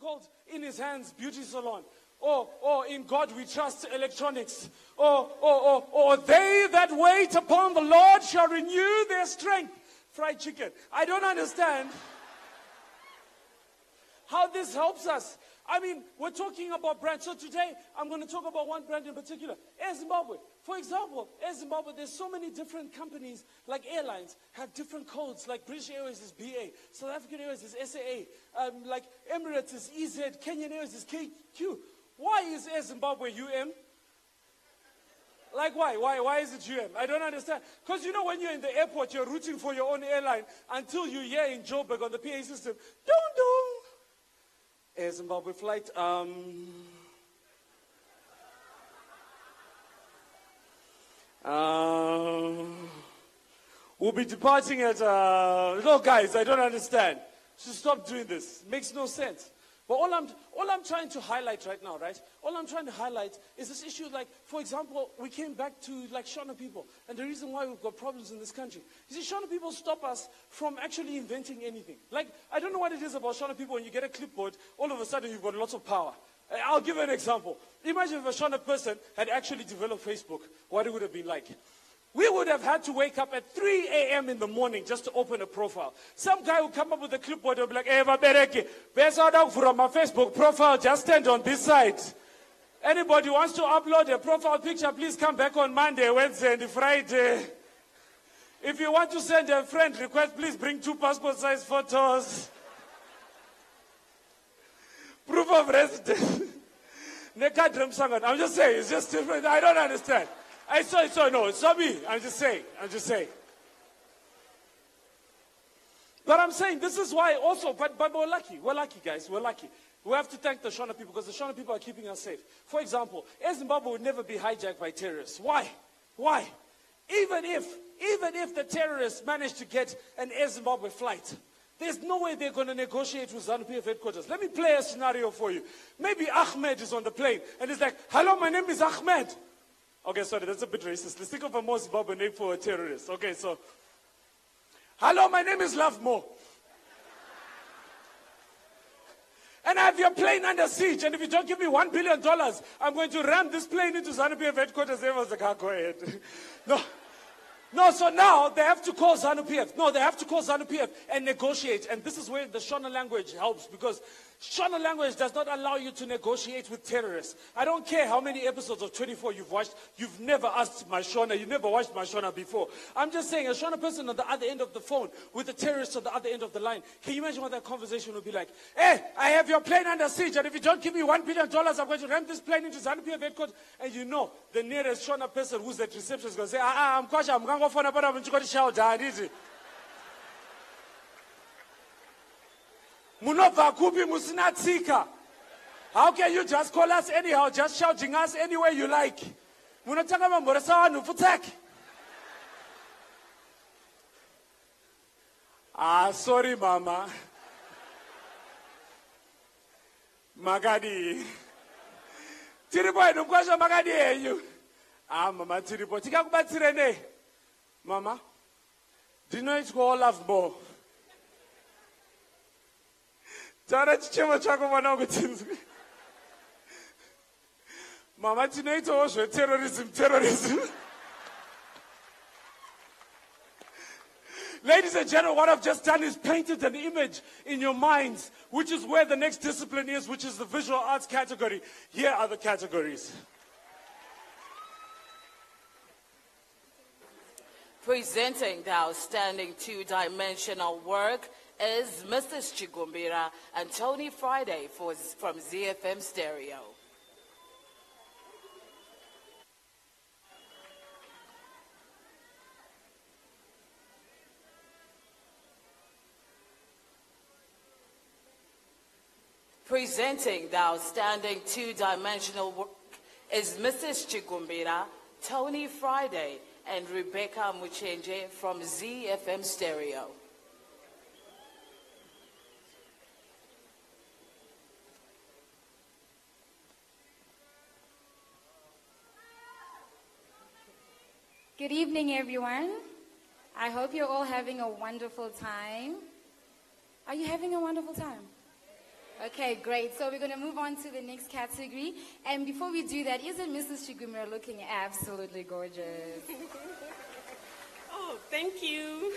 called In His Hands Beauty Salon. Or, or In God We Trust Electronics. Or, or, or, or They that wait upon the Lord shall renew their strength. Fried chicken. I don't understand how this helps us. I mean, we're talking about brands. So today, I'm going to talk about one brand in particular, Air Zimbabwe. For example, Air Zimbabwe, there's so many different companies, like airlines, have different codes. Like British Airways is B A, South African Airways is S A A, um, like Emirates is E Z, Kenyan Airways is K Q. Why is Air Zimbabwe U M? Like why? Why? Why is it U M? I don't understand. Because you know when you're in the airport, you're rooting for your own airline until you hear in Joburg on the P A system, dong dong. Air Zimbabwe flight, um, um, we'll be departing at, uh, no guys, I don't understand. Just stop doing this. Makes no sense. But all I'm, all I'm trying to highlight right now, right? All I'm trying to highlight is this issue, like, for example, we came back to, like, Shona people. And the reason why we've got problems in this country. You see, Shona people stop us from actually inventing anything. Like, I don't know what it is about Shona people. When you get a clipboard, all of a sudden you've got lots of power. I'll give you an example. Imagine if a Shona person had actually developed Facebook, what it would have been like. We would have had to wake up at three A M in the morning just to open a profile. Some guy would come up with a clipboard and be like, hey, Vabereke, based out from my Facebook profile, just stand on this side. Anybody wants to upload a profile picture, please come back on Monday, Wednesday, and Friday. If you want to send a friend request, please bring two passport size photos. Proof of residence. I'm just saying, it's just different. I don't understand. I saw it, so no, it's not me. I'm just saying, I'm just saying. But I'm saying this is why also, but, but we're lucky. We're lucky, guys. We're lucky. We have to thank the Shona people because the Shona people are keeping us safe. For example, Air Zimbabwe would never be hijacked by terrorists. Why? Why? Even if, even if the terrorists manage to get an Air Zimbabwe flight, there's no way they're going to negotiate with ZANU P F headquarters. Let me play a scenario for you. Maybe Ahmed is on the plane and he's like, hello, my name is Ahmed. Okay, sorry, that's a bit racist. Let's think of a more Zimbabwean name for a terrorist. Okay, so, hello, my name is Love Mo. And I have your plane under siege, and if you don't give me one billion dollars, I'm going to ram this plane into ZANU P F headquarters. Everyone's like, ah, go ahead. No. No, so now they have to call ZANU P F. No, they have to call ZANU P F and negotiate. And this is where the Shona language helps, because Shona language does not allow you to negotiate with terrorists. I don't care how many episodes of twenty-four you've watched. You've never asked my Shona. You've never watched my Shona before. I'm just saying, a Shona person on the other end of the phone with a terrorist on the other end of the line. Can you imagine what that conversation would be like? Hey, I have your plane under siege, and if you don't give me one billion dollars, I'm going to ram this plane into ZANU P F headquarters. And you know, the nearest Shona person who's at reception is going to say, ah, ah, I'm Kwasha, I'm going to phone, but I'm going to shout, ah, easy. Munova kupi musinatsika. How can you just call us anyhow, just shouting us any way you like? Munataka mamboresa wanu futek. Ah, sorry, mama. Magadi. Tiribo enukwasha magadi eyu. Ah, mama tiribo. Tika kubatirene. Mama, do you know it's called love more? Tara chichema chako mwanangu tinzwi. Mama tinaita osho terrorism, terrorism. Ladies and gentlemen, what I've just done is painted an image in your minds, which is where the next discipline is, which is the visual arts category. Here are the categories. Presenting the outstanding two-dimensional work is Missus Chigumbira and Tony Friday for, from Z F M Stereo. Presenting the outstanding two-dimensional work is Missus Chigumbira, Tony Friday, and Rebecca Muchenje from Z F M Stereo. Good evening, everyone. I hope you're all having a wonderful time. Are you having a wonderful time? Okay, great. So we're going to move on to the next category. And before we do that, isn't Missus Chigumira looking absolutely gorgeous? Oh, thank you.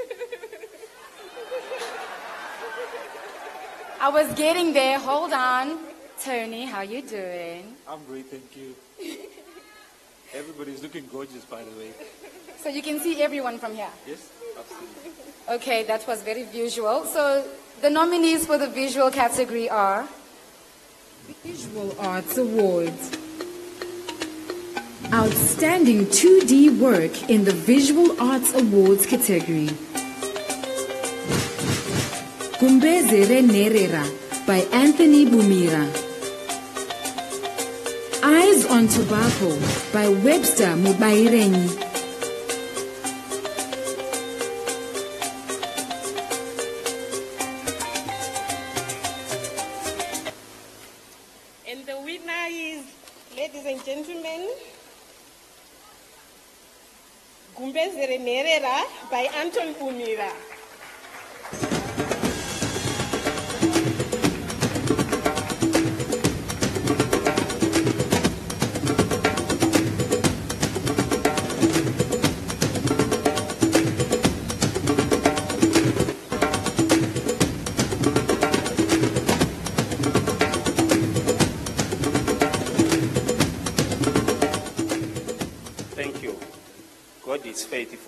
I was getting there. Hold on. Tony, how you doing? I'm great, thank you. Everybody's looking gorgeous, by the way. So you can see everyone from here? Yes, absolutely. Okay, that was very visual. So the nominees for the visual category are Visual Arts Awards. Outstanding two D work in the Visual Arts Awards category. Kumbezere Nerera by Anthony Bumira. Eyes on Tobacco by Webster Mubairenyi. And the winner is, ladies and gentlemen, Gumbezere Nerera by Anton Bumira. Thank you. God is faithful.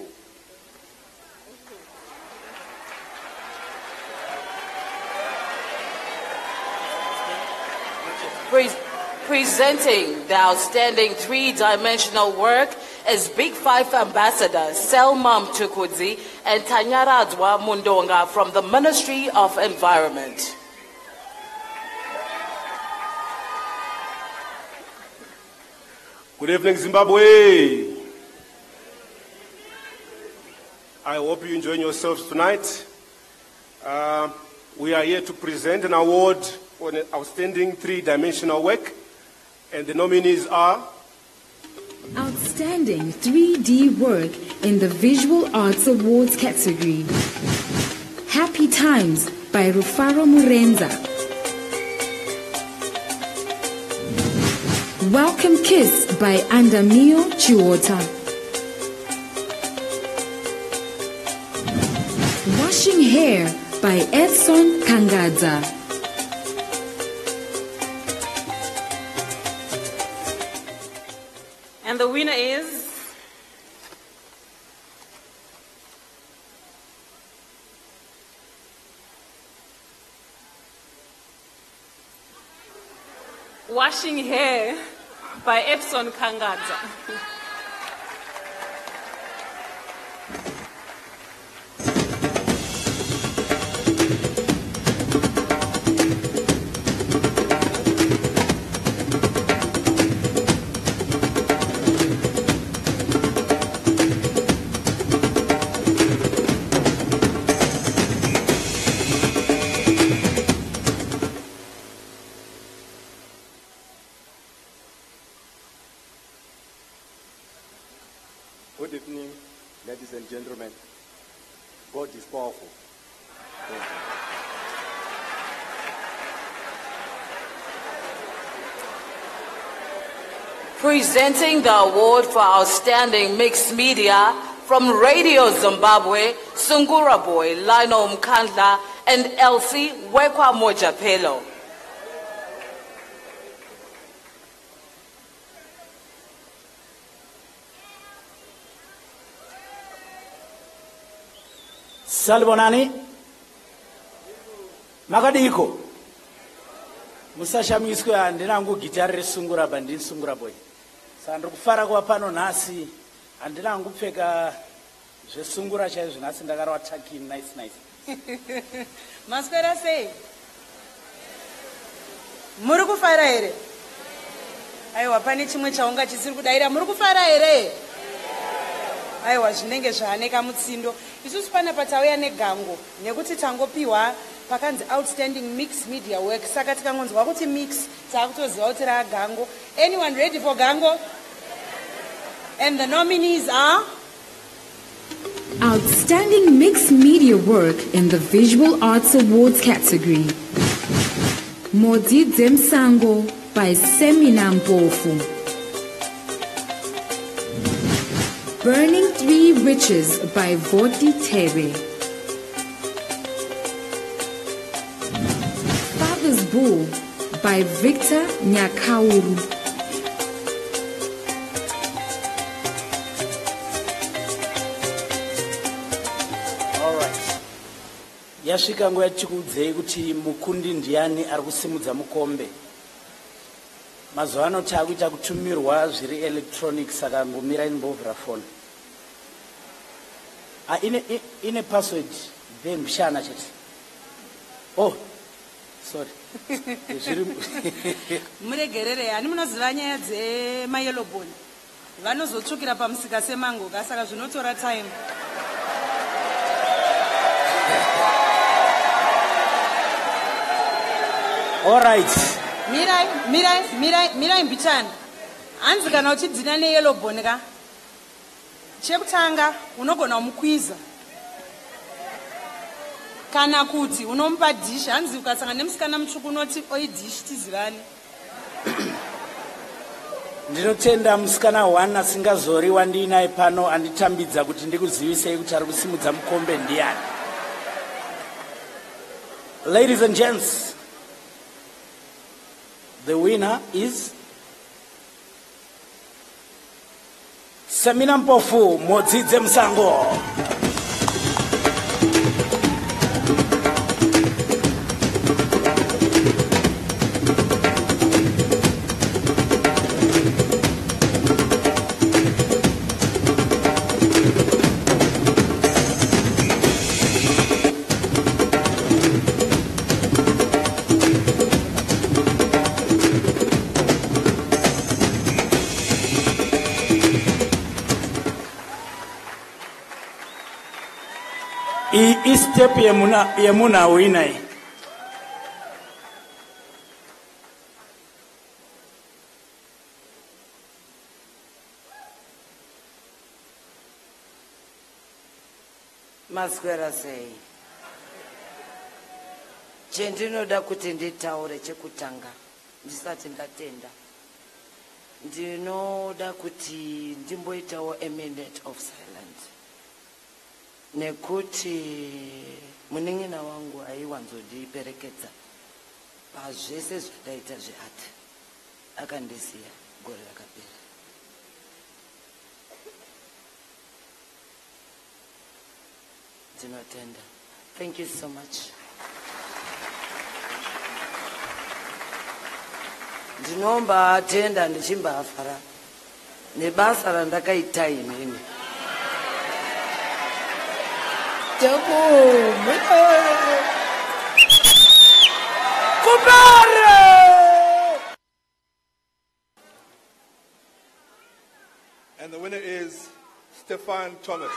Pre- presenting the outstanding three-dimensional work is Big Five Ambassador Selma Mtukudzi and Tanyaradwa Mundonga from the Ministry of Environment. Good evening, Zimbabwe. I hope you're enjoying yourselves tonight. Uh, we are here to present an award for an outstanding three-dimensional work, and the nominees are Outstanding three D work in the Visual Arts Awards category. Happy Times by Rufaro Murenza. Welcome Kiss by Andamio Chiota. Washing Hair by Edson Kangadza. And the winner is Washing Hair by Epson Kangadza. Good evening, ladies and gentlemen. God is powerful. Thank you. Presenting the award for outstanding mixed media from Radio Zimbabwe, Sungura Boy, Lino Mkandla, and Elsie Wekwa Mojapelo. Salibonani Makadiko Musashamiswe andina ngu gitare sungura bandi sungura boy. Sandro kufara kwa pano nasi andina ngu pfeka zvesungura chaizvo nasi ndakarwa taki nice nice. Maswera sei? Muri kufara here? Aiwa pane chimwe chaunga chisiri kudaira muri kufara here? Aiwa zvinenge zvaaneka mutsindo. Isusu pana patauya negango nekuti tangopiwa pakanzi outstanding mixed media work saka tikangonzwa kuti mix takutoziva kuti ragango. Anyone ready for gango? And the nominees are Outstanding Mixed Media Work in the Visual Arts Awards category. Modzidze Msango by Semina Mpofu. Burning Three Witches by Voti Tebe. Father's Bull by Victor Nyakauru. Yasvika nguva yatikuudzei kuti mukundi ndiani ari kusimudza mukombe. Mazuva ano taakuita kutumirwa zviri electronic, saka ngomirai nimbovhura foni. Ah, ine ine password vemshana chete. Oh, sorry. Zviri muregerere hani munoziva nyaya dzemayellow bone vanozotsvukira pamusika semango saka zvinotora time. All right. Mirai, mirai, mirai, mirai mbichana. Hanzi kana uchidzina neyellow bone ka. Chekutanga unogona umukwiza. Kana kuti unomupa dish, hanzi ukasanga nemusikana mutsvuku unoti oi dish tizivane. Ndinotenda musikana one asingazori wandinaye pano anditambidza kuti ndikuzivisei kuti ari kusimudza mukombe ndiani. Ladies and gents, the winner is Semina Mpofu, Modzidze Msango. I step yemuna yemuna winai. Maswera sei. Chendinoda kuti nditaure chekutanga ndisati ndatenda. Ndinoda kuti ndimboitawo a minute of silence. Nekuti muning'ina wangu aiwanzondiperekedza pazvese zvataita zveati akandisiya gore rakapera. Ndinotenda. Thank you so much. Ndinomba atenda ndichimbafara nebasa randakaita inini. And the winner is Stefan Thomas.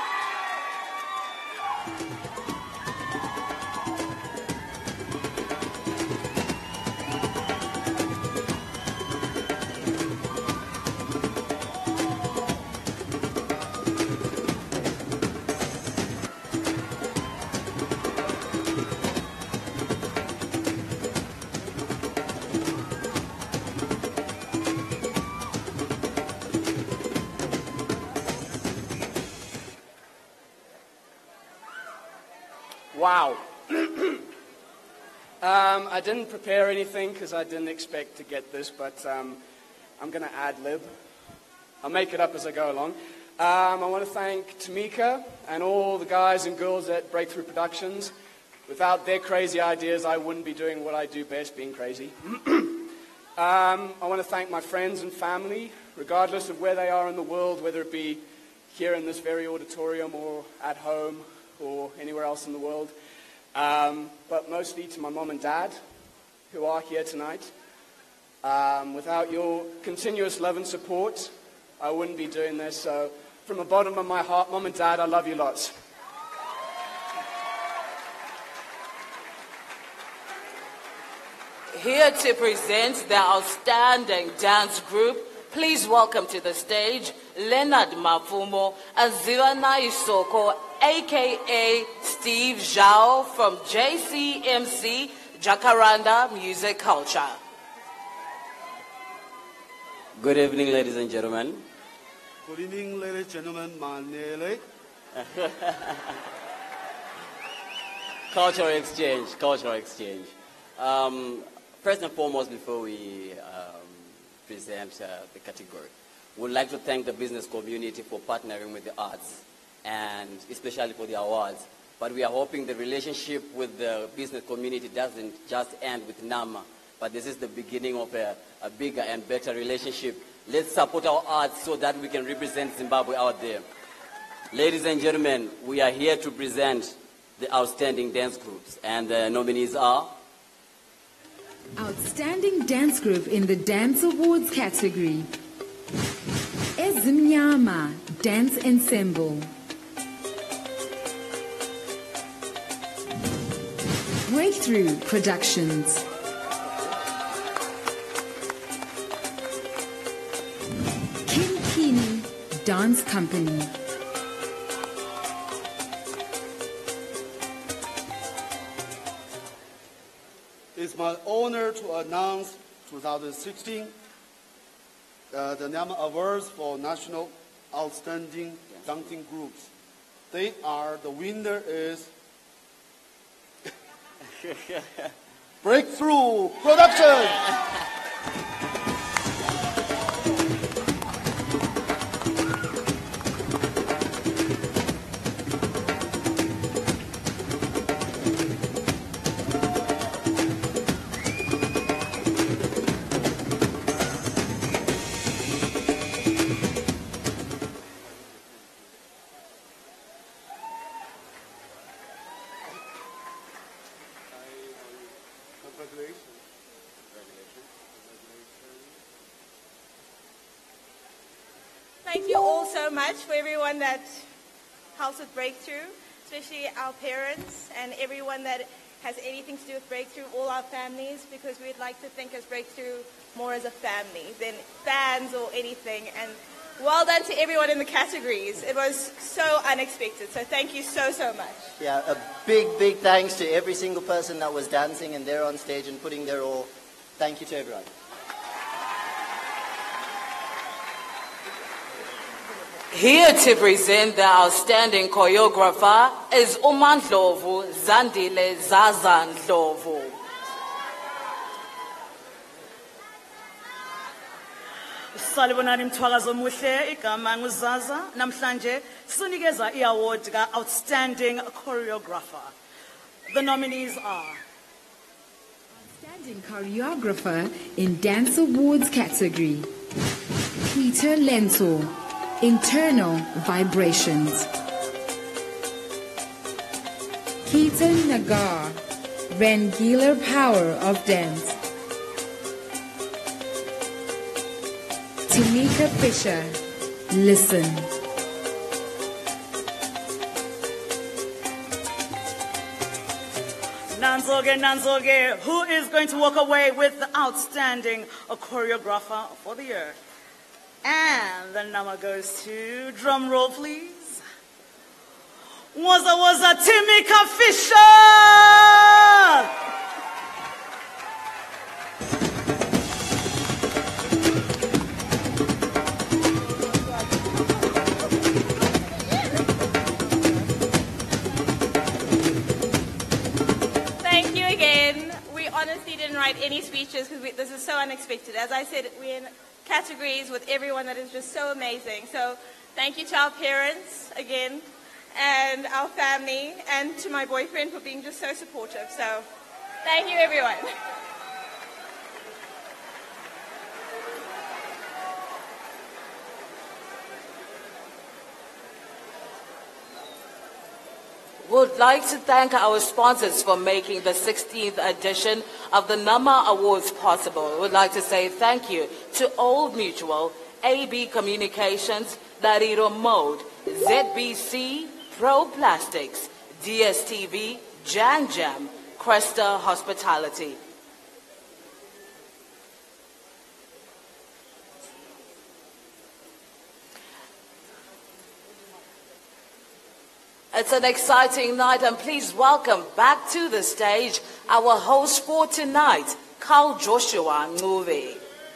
Wow. um, I didn't prepare anything because I didn't expect to get this, but um, I'm going to ad-lib. I'll make it up as I go along. Um, I want to thank Tamika and all the guys and girls at Breakthrough Productions. Without their crazy ideas, I wouldn't be doing what I do best, being crazy. um, I want to thank my friends and family, regardless of where they are in the world, whether it be here in this very auditorium or at home, or anywhere else in the world, um, but mostly to my mom and dad, who are here tonight. Um, without your continuous love and support, I wouldn't be doing this. So from the bottom of my heart, mom and dad, I love you lots. Here to present the outstanding dance group, please welcome to the stage Leonard Mafumo Azivana Isoko, a k a. Steve Zhao from J C M C Jacaranda Music Culture. Good evening, ladies and gentlemen. Good evening, ladies and gentlemen. Manele. Cultural exchange, cultural exchange. Um, first and foremost, before we um, present uh, the category, we'd like to thank the business community for partnering with the arts, and especially for the awards. But we are hoping the relationship with the business community doesn't just end with NAMA, but this is the beginning of a, a bigger and better relationship. Let's support our arts so that we can represent Zimbabwe out there. Ladies and gentlemen, we are here to present the outstanding dance groups, and the nominees are Outstanding Dance Group in the Dance Awards category. Ezimnyama Dance Ensemble. Breakthrough Productions. Kinkini Dance Company. It's my honor to announce twenty sixteen uh, the NAMA Awards for National Outstanding Dancing Groups. They are, the winner is Breakthrough Production. Thank you all so much for everyone that helps with Breakthrough, especially our parents and everyone that has anything to do with Breakthrough, all our families, because we'd like to think as Breakthrough more as a family than fans or anything. And well done to everyone in the categories. It was so unexpected, so thank you so, so much. Yeah, a big, big thanks to every single person that was dancing and there on stage and putting their all. Thank you to everyone. Here to present the outstanding choreographer is uMandlovu Zandile Zaza Ndlovu. Salibonani mthwakazo omuhle igama nguZaza namhlanje sizonikeza iaward ka outstanding choreographer. The nominees are Outstanding Choreographer in Dance Awards category. Peter Lento, Internal Vibrations. Keaton Nagar, Rangiler Power of Dance. Tamika Fisher, Listen. Nanzoge, Nanzoge, who is going to walk away with the outstanding choreographer for the year? And the number goes to, drum roll please. Waza Waza Tamika Fisher! Thank you again. We honestly didn't write any speeches because this is so unexpected. As I said, we're in categories with everyone that is just so amazing. So thank you to our parents again, and our family, and to my boyfriend for being just so supportive. So thank you everyone. Would like to thank our sponsors for making the sixteenth edition of the NAMA Awards possible. Would like to say thank you to Old Mutual, A B Communications, Dariro Mode, Z B C, Pro Plastics, D S T V, Jan Jam, Cresta Hospitality. It's an exciting night, and please welcome back to the stage our host for tonight, Carl Joshua Ncube.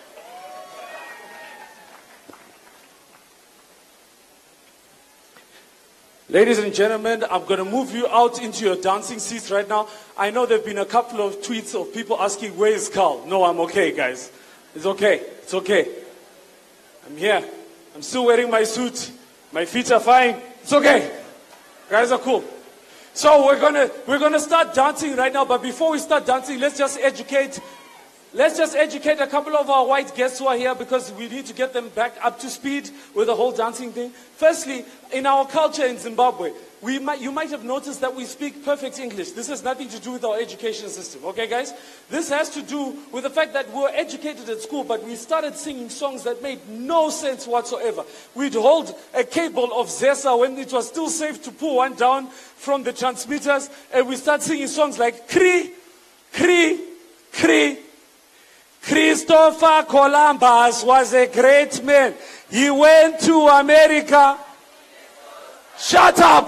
Ladies and gentlemen, I'm going to move you out into your dancing seats right now. I know there have been a couple of tweets of people asking, where is Carl? No, I'm okay, guys. It's okay. It's okay. I'm here. I'm still wearing my suit. My feet are fine. It's okay. Guys are cool. So we're going to we're going to start dancing right now. But before we start dancing, let's just educate Let's just educate a couple of our white guests who are here, because we need to get them back up to speed with the whole dancing thing. Firstly, in our culture in Zimbabwe, we might, you might have noticed that we speak perfect English. This has nothing to do with our education system, okay guys? This has to do with the fact that we were educated at school, but we started singing songs that made no sense whatsoever. We'd hold a cable of Zesa when it was still safe to pull one down from the transmitters, and we start singing songs like Cree, Cree, Cree. Christopher Columbus was a great man. He went to America. Shut up.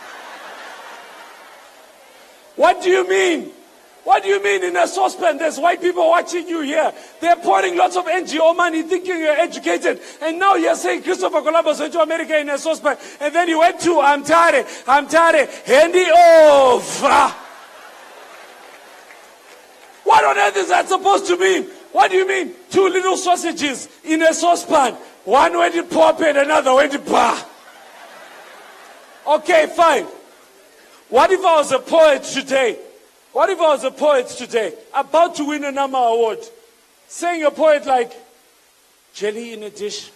What do you mean? What do you mean in a saucepan there's white people watching you here? They're pouring lots of N G O money thinking you're educated. And now you're saying Christopher Columbus went to America in a saucepan. And then he went to Amtare, Amtare, hand it over. What on earth is that supposed to mean? What do you mean? Two little sausages in a saucepan. One went in pop and another went in bar. Okay, fine. What if I was a poet today? What if I was a poet today, about to win a Nama award, saying a poet like, jelly in a dish,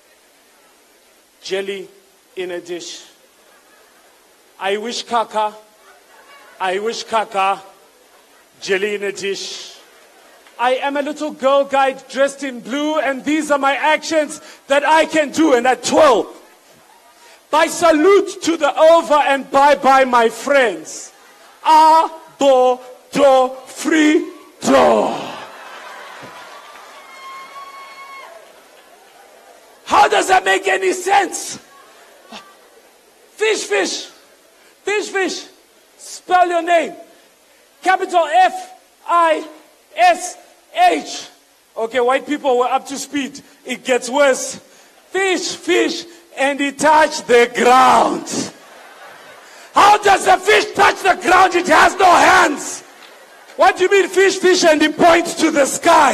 jelly in a dish. I wish kaka, I wish kaka, jelly in a dish. I am a little girl guide dressed in blue, and these are my actions that I can do. And at twelve, by salute to the over and bye-bye, my friends. A, do, do, free, do. How does that make any sense? Fish, fish. Fish, fish. Spell your name. Capital F, I, S, H. Okay, white people were up to speed. It gets worse. Fish, fish, and it touched the ground. How does the fish touch the ground? It has no hands. What do you mean fish, fish, and it points to the sky?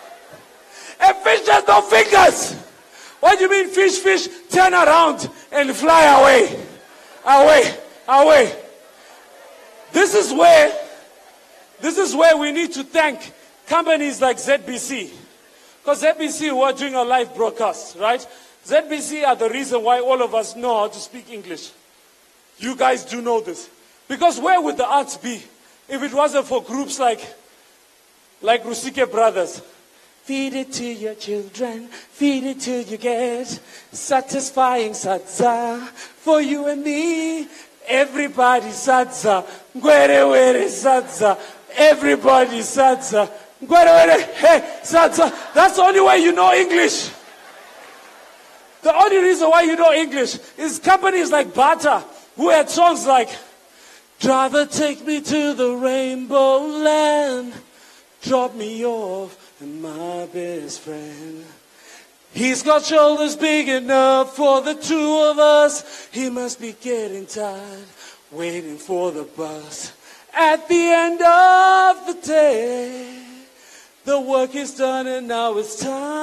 A fish has no fingers. What do you mean fish, fish, turn around and fly away? Away, away. This is where, this is where we need to thank companies like Z B C. Because Z B C were doing a live broadcast, right? Z B C are the reason why all of us know how to speak English. You guys do know this. Because where would the arts be if it wasn't for groups like, like Rusike Brothers? Feed it to your children, feed it till you get satisfying sadza for you and me. Everybody sadza, gwere were sadza, everybody sadza. Hey, Sadza, that's the only way you know English. The only reason why you know English is companies like Bata, who had songs like, driver, take me to the rainbow land, drop me off, and my best friend. He's got shoulders big enough for the two of us. He must be getting tired, waiting for the bus. At the end of the day, the work is done and now it's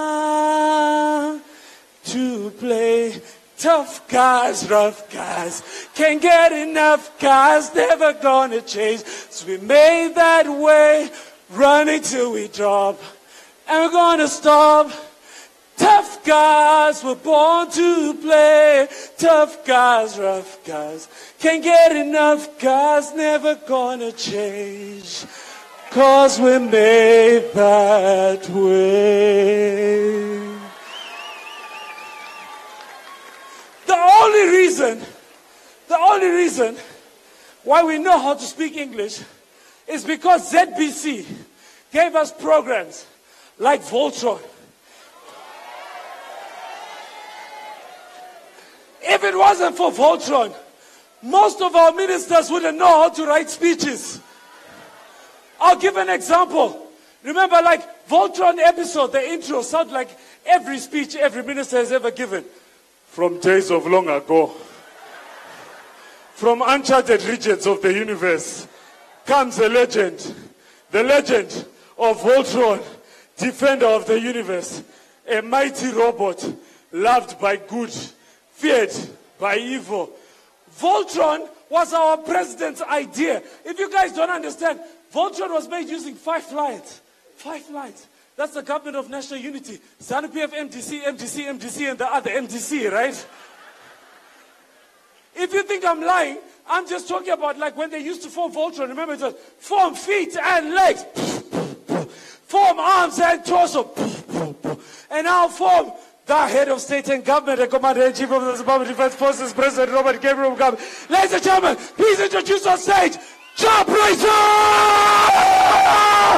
time to play. Tough guys, rough guys, can't get enough guys, never gonna change. So we made that way, running till we drop, and we're gonna stop. Tough guys were born to play. Tough guys, rough guys, can't get enough guys, never gonna change. Cause we made that way. The only reason, the only reason why we know how to speak English is because Z B C gave us programs like Voltron. If it wasn't for Voltron, most of our ministers wouldn't know how to write speeches. I'll give an example. Remember, like Voltron episode, the intro sounds like every speech every minister has ever given. From days of long ago, from uncharted regions of the universe, comes a legend. The legend of Voltron, defender of the universe. A mighty robot, loved by good, feared by evil. Voltron was our president's idea. If you guys don't understand, Voltron was made using five lines. Five lines. That's the government of national unity. ZANU-P F, M D C, M D C, M D C, and the other M D C, right? If you think I'm lying, I'm just talking about like when they used to form Voltron. Remember, it was form feet and legs. Form arms and torso. And now form the head of state and government and commander-in-chief of the Zimbabwe Defense Forces, President Robert Gabriel Mugabe. Ladies and gentlemen, please introduce on stage, Job Racer!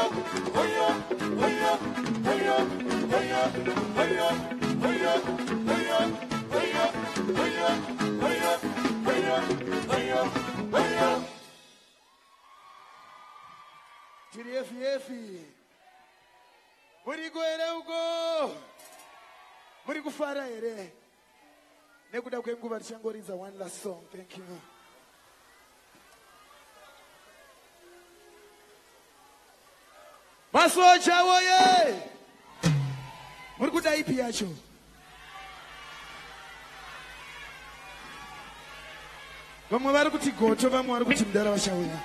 Tiriefiefi. Muri kuere uko. Muri kufara here. Nekuda kwenguva tichangoridza one last song. Thank you. Masocha woye. Muri kuda ipi yacho? Vamwe vari kuti goto, vamwe vari kuti mudara vachauya.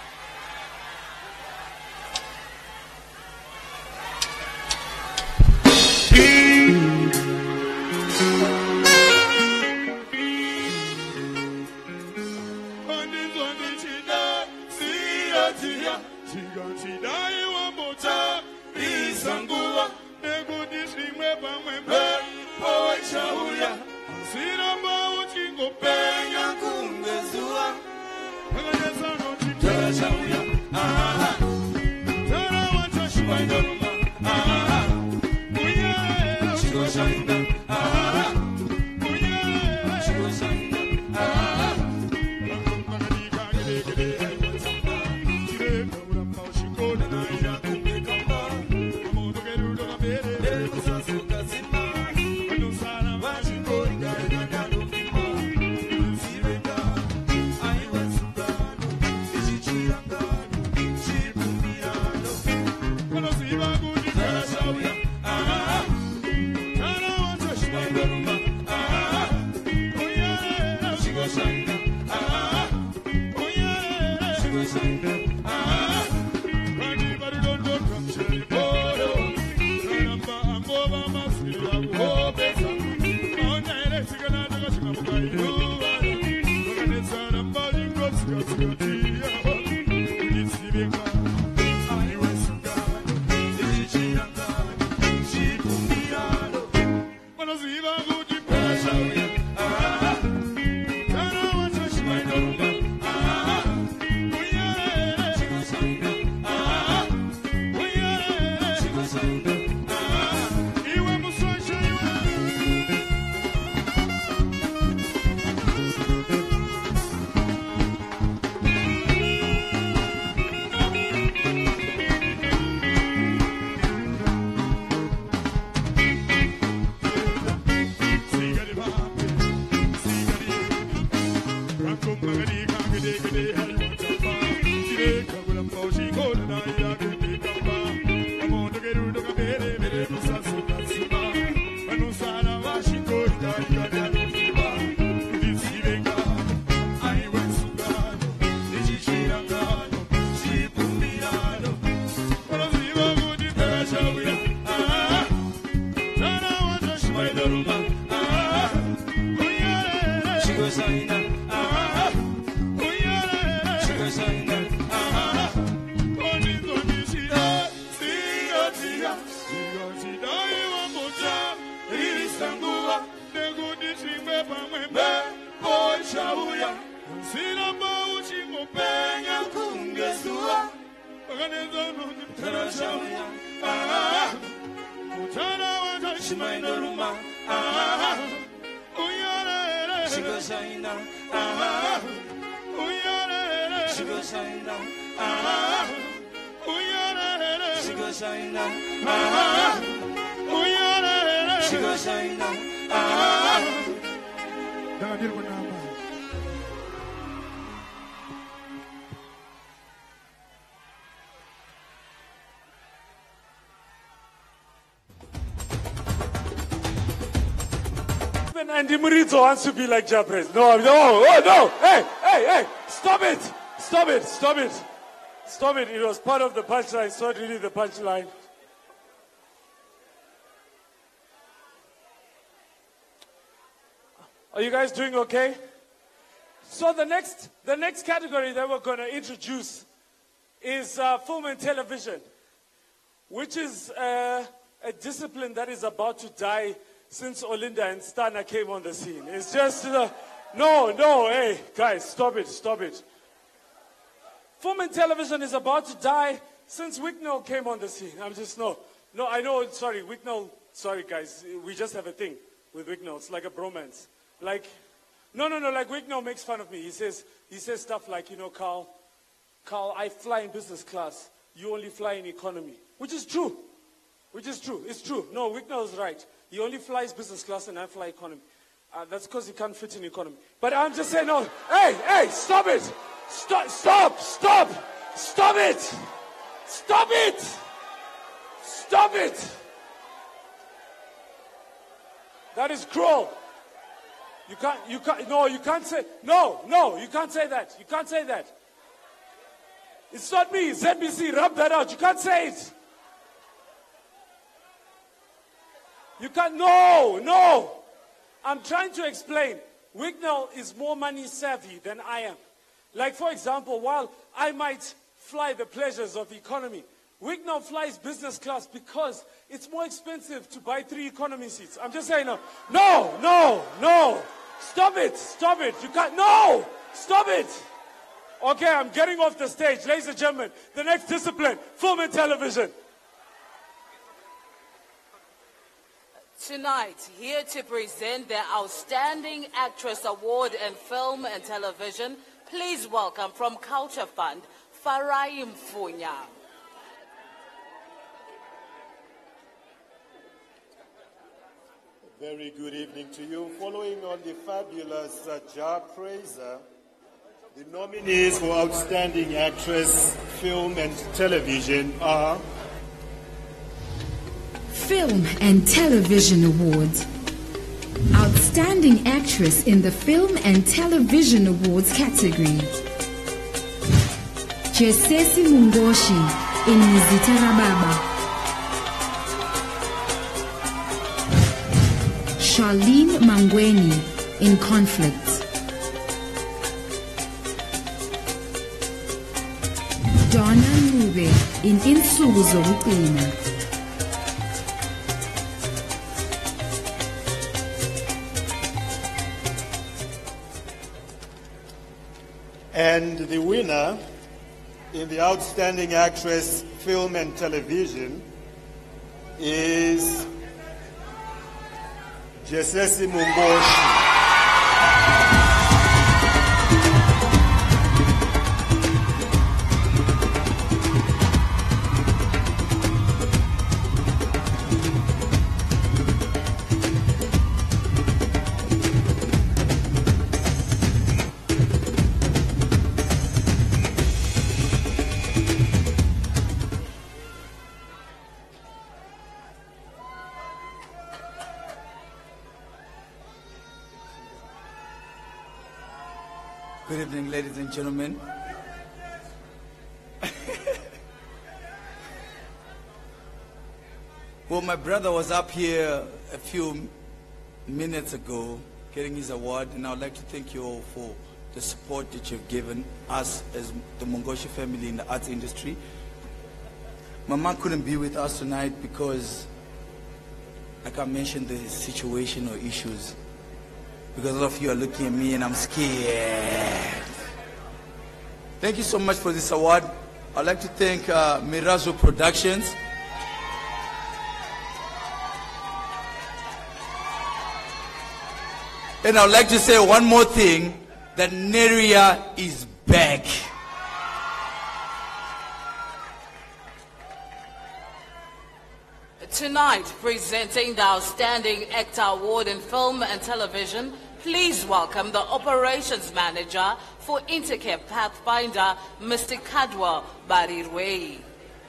Andy Murizo wants to be like Japres. No, no, oh no! Hey, hey, hey! Stop it! Stop it! Stop it! Stop it! It was part of the punchline. It's not really the punchline. Are you guys doing okay? So the next, the next category that we're going to introduce is uh, film and television, which is uh, a discipline that is about to die since Olinda and Stana came on the scene. It's just, uh, no, no, hey, guys, stop it, stop it. Film and television is about to die since Wicknell came on the scene, I'm just, no, no, I know, sorry, Wicknell, sorry guys, we just have a thing with Wicknell. It's like a bromance. Like, no, no, no, like Wicknell makes fun of me. He says, he says stuff like, you know, Carl, Carl, I fly in business class. You only fly in economy. Which is true. Which is true. It's true. No, Wicknell is right. He only flies business class and I fly economy. Uh, that's because he can't fit in economy. But I'm just saying, no, hey, hey, stop it. Stop, stop, stop, stop it. Stop it. Stop it. That is cruel. You can't, you can't, no, you can't say, no, no, you can't say that. You can't say that. It's not me, Z B C, rub that out. You can't say it. You can't, no, no. I'm trying to explain. Wicknell is more money savvy than I am. Like, for example, while I might fly the pleasures of economy, Wicknell flies business class because it's more expensive to buy three economy seats. I'm just saying, no, no, no, no. Stop it, stop it. You can't, no, stop it. Okay, I'm getting off the stage. Ladies and gentlemen, the next discipline, film and television. Tonight, here to present the Outstanding Actress Award in Film and Television, please welcome from Culture Fund, Farai Mfunya. Very good evening to you. Following on the fabulous uh, Jar Praiser, the nominees for Outstanding Actress, Film and Television are Film and Television Awards. Outstanding Actress in the Film and Television Awards category. Jesesi Mungoshi in Nizita Rababa. Charlene Mangweni in Conflict. Donna Nube in Insuku Zokuqina. And the winner in the Outstanding Actress, Film and Television is Jesesi Mungoshi. Good evening, ladies and gentlemen. Well, my brother was up here a few minutes ago getting his award, and I would like to thank you all for the support that you've given us as the Mungoshi family in the arts industry. Mama couldn't be with us tonight because, like I mentioned, the situational issues. Because a lot of you are looking at me and I'm scared. Thank you so much for this award. I'd like to thank uh, Mirazo Productions. And I'd like to say one more thing, that Neria is back. Tonight, presenting the Outstanding Actor Award in Film and Television, please welcome the Operations Manager for Intercare Pathfinder, Mister Kadwa Barirwei.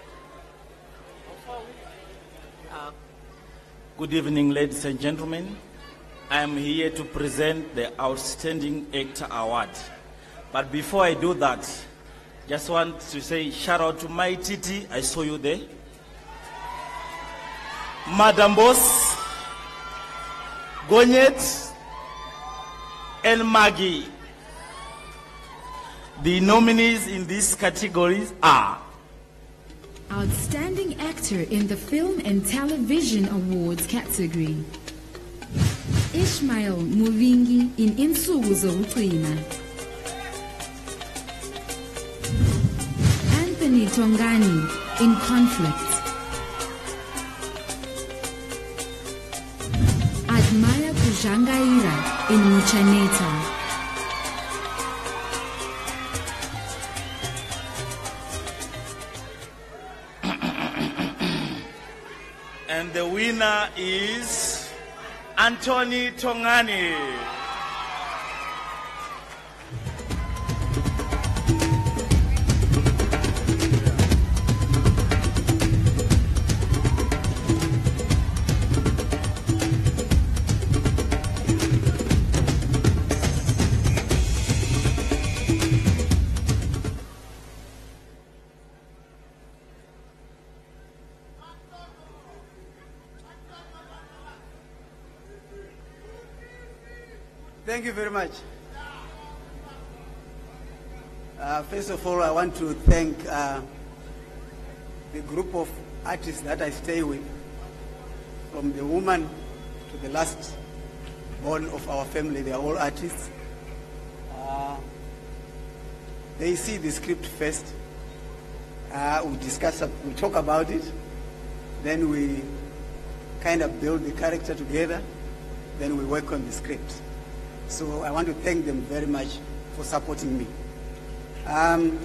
Uh, good evening, ladies and gentlemen. I am here to present the Outstanding Actor Award. But before I do that, just want to say shout out to my Titi. I saw you there. Madam Boss, Gonyet, and Maggie. The nominees in these categories are Outstanding Actor in the Film and Television Awards category. Ishmael Muvingi in Insuku Zokuqina. Anthony Anthony Tongani in Conflict. Admire Kujangaira in Muchaneta. And the winner is Anthony Tongani. Thank you very much. Uh, first of all, I want to thank uh, the group of artists that I stay with, from the woman to the last born of our family. They are all artists. Uh, they see the script first. Uh, we discuss, we talk about it. Then we kind of build the character together. Then we work on the script. So I want to thank them very much for supporting me. Um,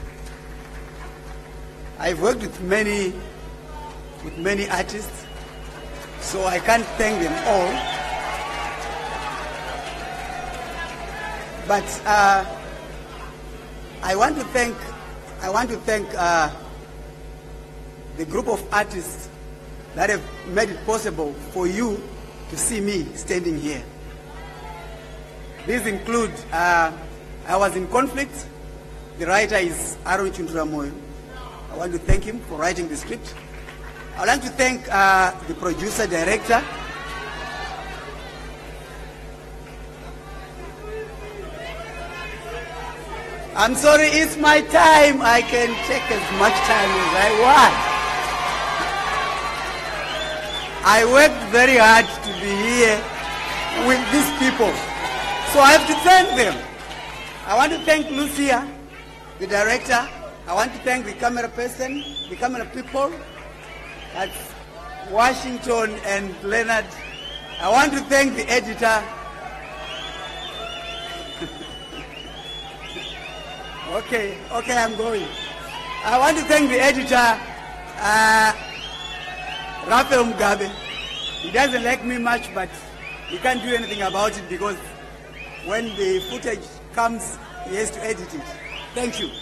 I've worked with many, with many artists, so I can't thank them all. But uh, I want to thank, I want to thank uh, the group of artists that have made it possible for you to see me standing here. These include, uh, I was in Conflict. The writer is Aaron Chunduramoyo. I want to thank him for writing the script. I would like to thank uh, the producer, director. I'm sorry, it's my time. I can take as much time as I want. I worked very hard to be here with these people. So I have to thank them. I want to thank Lucia, the director. I want to thank the camera person, the camera people at Washington and Leonard. I want to thank the editor. okay, okay, I'm going. I want to thank the editor, uh, Raphael Mugabe. He doesn't like me much, but he can't do anything about it because when the footage comes, he has to edit it. Thank you.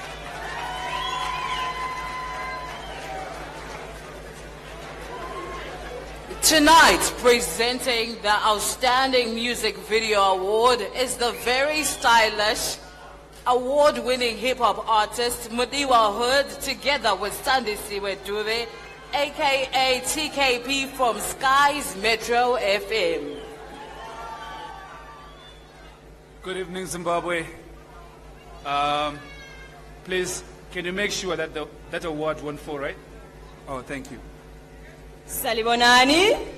Tonight, presenting the Outstanding Music Video Award is the very stylish, award-winning hip-hop artist Mudiwa Hood, together with Sandisiwe Dube, a k a. T K P from Skies Metro F M. Good evening, Zimbabwe. Um, please, can you make sure that the, that award won for, right? Oh, thank you. Salibonani.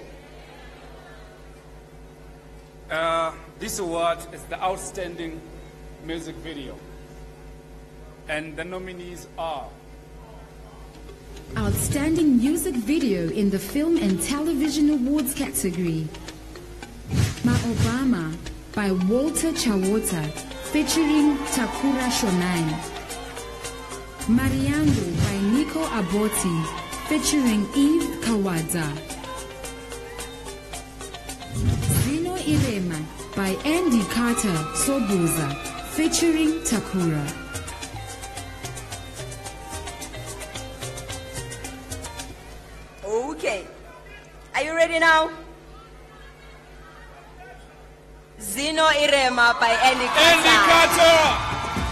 Uh, this award is the Outstanding Music Video. And the nominees are Outstanding Music Video in the Film and Television Awards category. Ma Obama by Walter Chawota featuring Takura Shonai. Mariango by Nico Aboti featuring Eve Kawadza. Zino Irema by Andy Carter Sobuza featuring Takura. Okay. Are you ready now? Zino Irema by Andy Carter. Andy Carter!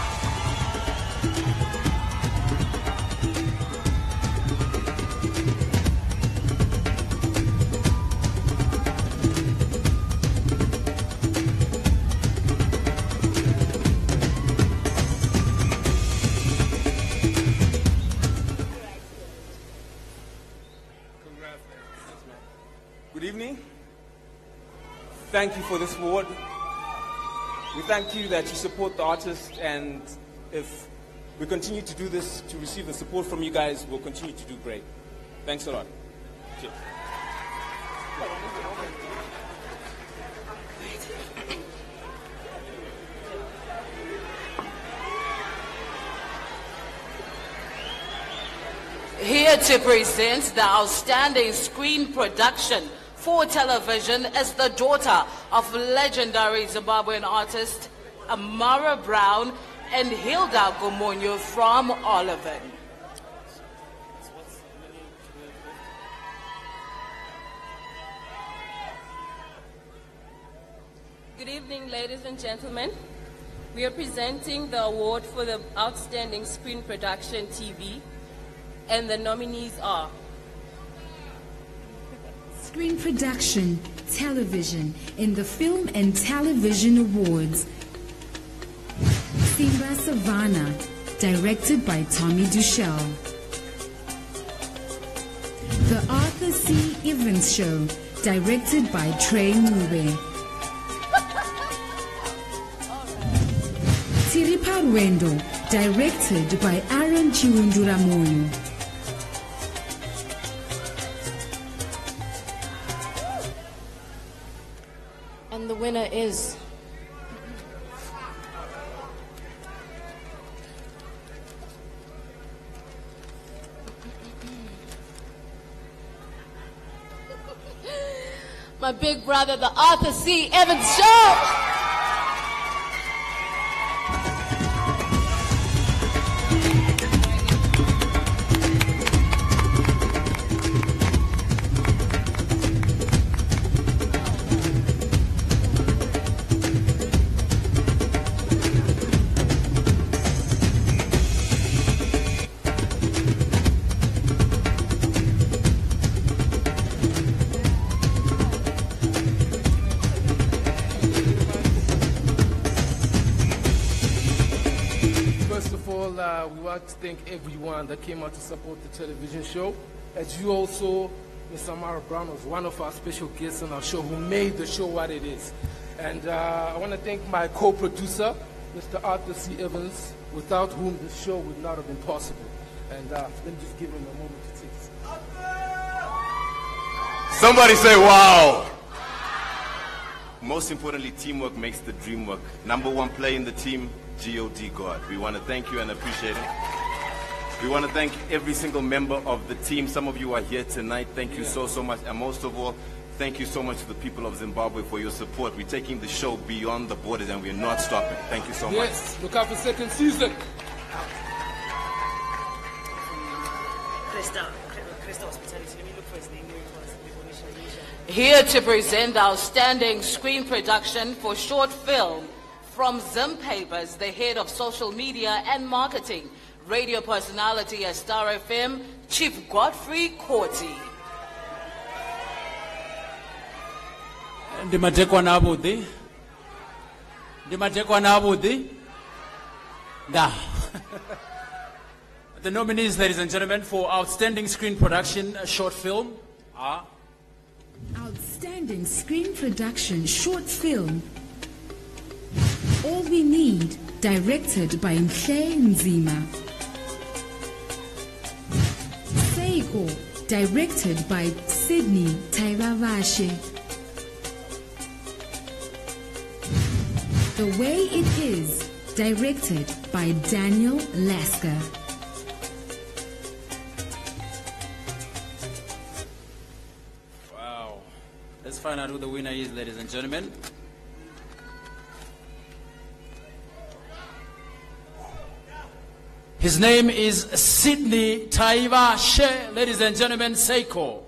Good evening. Thank you for this award. We thank you that you support the artist, and if we continue to do this, to receive the support from you guys, we'll continue to do great. Thanks a lot. Cheers. Here to present the outstanding screen production for television is the daughter of legendary Zimbabwean artist Amara Brown and Hilda Gomonyo from Oliven. Good evening, ladies and gentlemen. We are presenting the award for the Outstanding Screen Production T V, and the nominees are Screen Production, Television in the Film and Television Awards. Simba Savannah, directed by Tommy Dushell. The Arthur C. Evans Show, directed by Trey Mube. Tiripa Rwendo, directed by Aaron Chiwundura Moyo. and the winner is my big brother, the Arthur C. Evans Show. Uh, we want to thank everyone that came out to support the television show. As you also, Miss Amara Brown was one of our special guests on our show who made the show what it is. And uh, I want to thank my co-producer, Mister Arthur C. Evans, without whom this show would not have been possible. And uh, let me just give him a moment to take this. Somebody say wow. Most importantly, teamwork makes the dream work. Number one player in the team, G O D God. We want to thank you and appreciate it. We want to thank every single member of the team. Some of you are here tonight. Thank you so, so much. And most of all, thank you so much to the people of Zimbabwe for your support. We're taking the show beyond the borders and we're not stopping. Thank you so much. Yes, look out for second season. Here to present outstanding screen production for short film from Zim Papers, the head of social media and marketing, radio personality at Star F M, Chief Godfrey Korti. Ndimatekwa nabudi. Ndimatekwa nabudi. Da. The nominees, ladies and gentlemen, for outstanding screen production a short film are Outstanding Screen Production Short Film All We Need, directed by Mhle Nzima. Seiko, directed by Sydney Tairavashe. The Way It Is, directed by Daniel Lasker. Wow. Let's find out who the winner is, ladies and gentlemen. His name is Sydney Tairavashe, ladies and gentlemen, Seiko.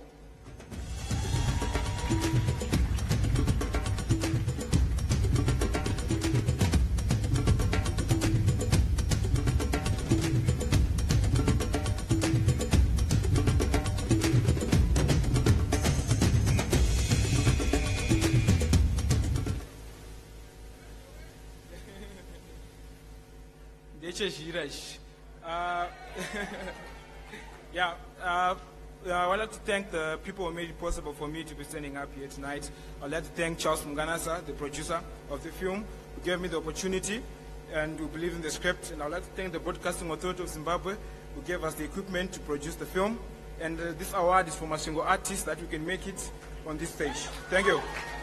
Uh, yeah, uh, I would like to thank the people who made it possible for me to be standing up here tonight. I'd like to thank Charles Munganasa, the producer of the film, who gave me the opportunity. and we believe in the script. And I'd like to thank the Broadcasting Authority of Zimbabwe, who gave us the equipment to produce the film. And uh, this award is for a single artist that we can make it on this stage. Thank you.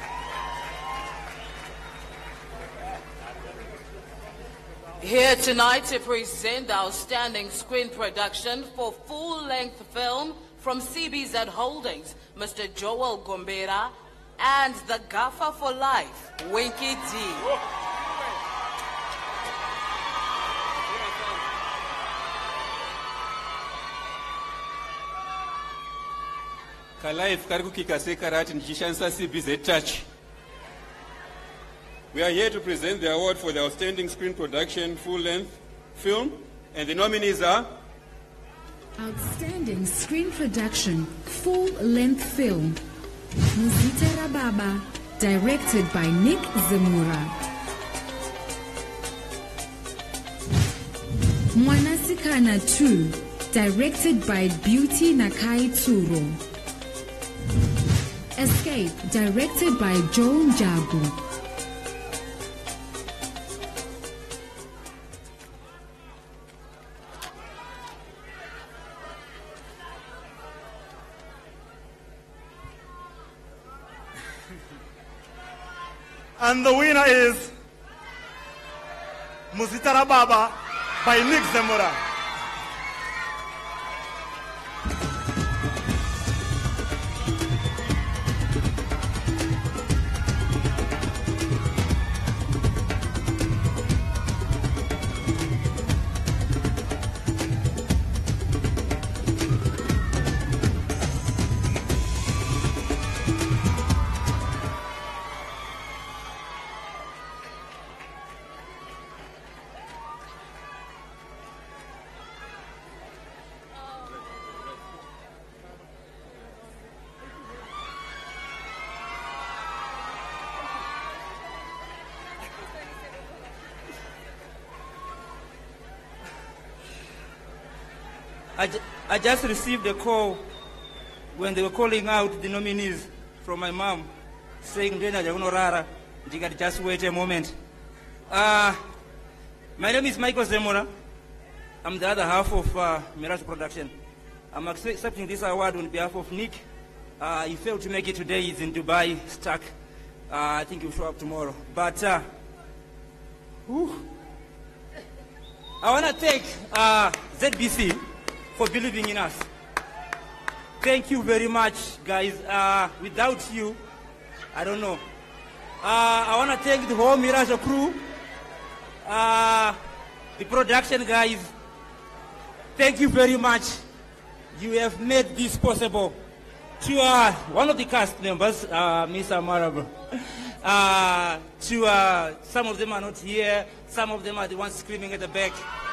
Here tonight to present the outstanding screen production for full-length film from C B Z Holdings, Mister Joel Gombera, and the Gaffer for Life, Winky D. Kalife karikukika sekarati ndichishandisa C B Z Touch. We are here to present the award for the outstanding screen production full-length film, and the nominees are Outstanding Screen Production Full-Length Film, Muzita Rababa, directed by Nick Zemura. Mwanasikana two, directed by Beauty Nakai Tsuro. Escape, directed by Joel Njabu. And the winner is Muzitara Baba by Nick Zemura. I, ju I just received a call when they were calling out the nominees from my mom, saying, just wait a moment. Uh, my name is Michael Zemura. I'm the other half of uh, Mirage Production. I'm accepting this award on behalf of Nick. Uh, he failed to make it today. He's in Dubai, stuck. Uh, I think he'll show up tomorrow. But uh, I want to thank uh, Z B C for believing in us. Thank you very much, guys. Uh, without you, I don't know. Uh, I want to thank the whole Mirage crew, uh, the production guys. Thank you very much. You have made this possible. To uh, one of the cast members, uh, Miss Amarab, uh, to uh, some of them are not here, some of them are the ones screaming at the back.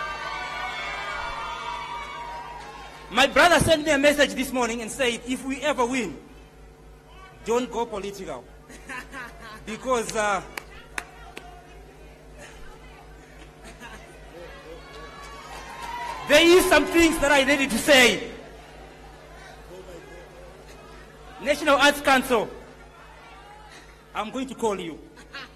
My brother sent me a message this morning and said, if we ever win, don't go political. Because uh, there is some things that I needed to say. National Arts Council, I'm going to call you.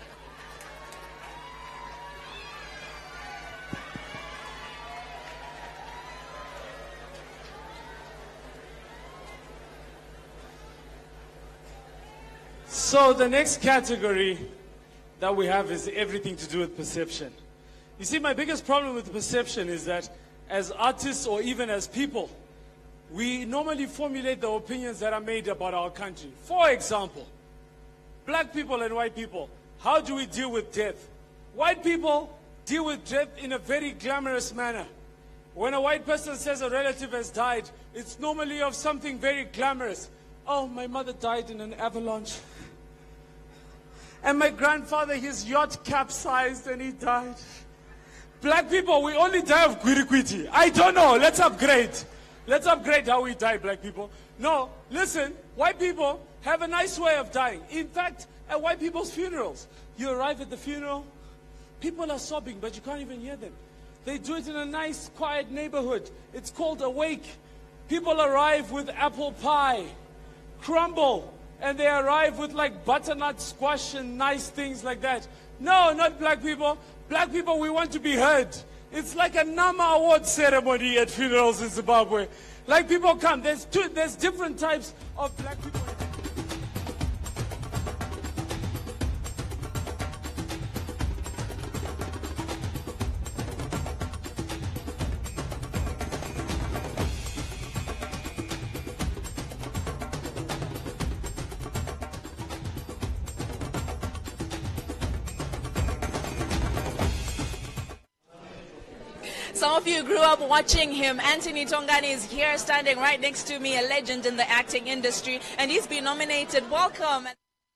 So the next category that we have is everything to do with perception. You see, my biggest problem with perception is that as artists or even as people, we normally formulate the opinions that are made about our country. For example, black people and white people, how do we deal with death? White people deal with death in a very glamorous manner. When a white person says a relative has died, it's normally of something very glamorous. Oh, my mother died in an avalanche. And my grandfather, his yacht capsized and he died. Black people, we only die of gwirikwiti. I don't know, let's upgrade. Let's upgrade how we die, black people. No, listen, white people have a nice way of dying. In fact, at white people's funerals, you arrive at the funeral, people are sobbing, but you can't even hear them. They do it in a nice, quiet neighborhood. It's called a wake. People arrive with apple pie, crumble, and they arrive with like butternut squash and nice things like that. No, not black people. Black people, we want to be heard. It's like a Nama award ceremony at funerals in Zimbabwe. Like people come, there's two, there's different types of black people. Some of you grew up watching him. Anthony Tongani is here standing right next to me, a legend in the acting industry, and he's been nominated. Welcome.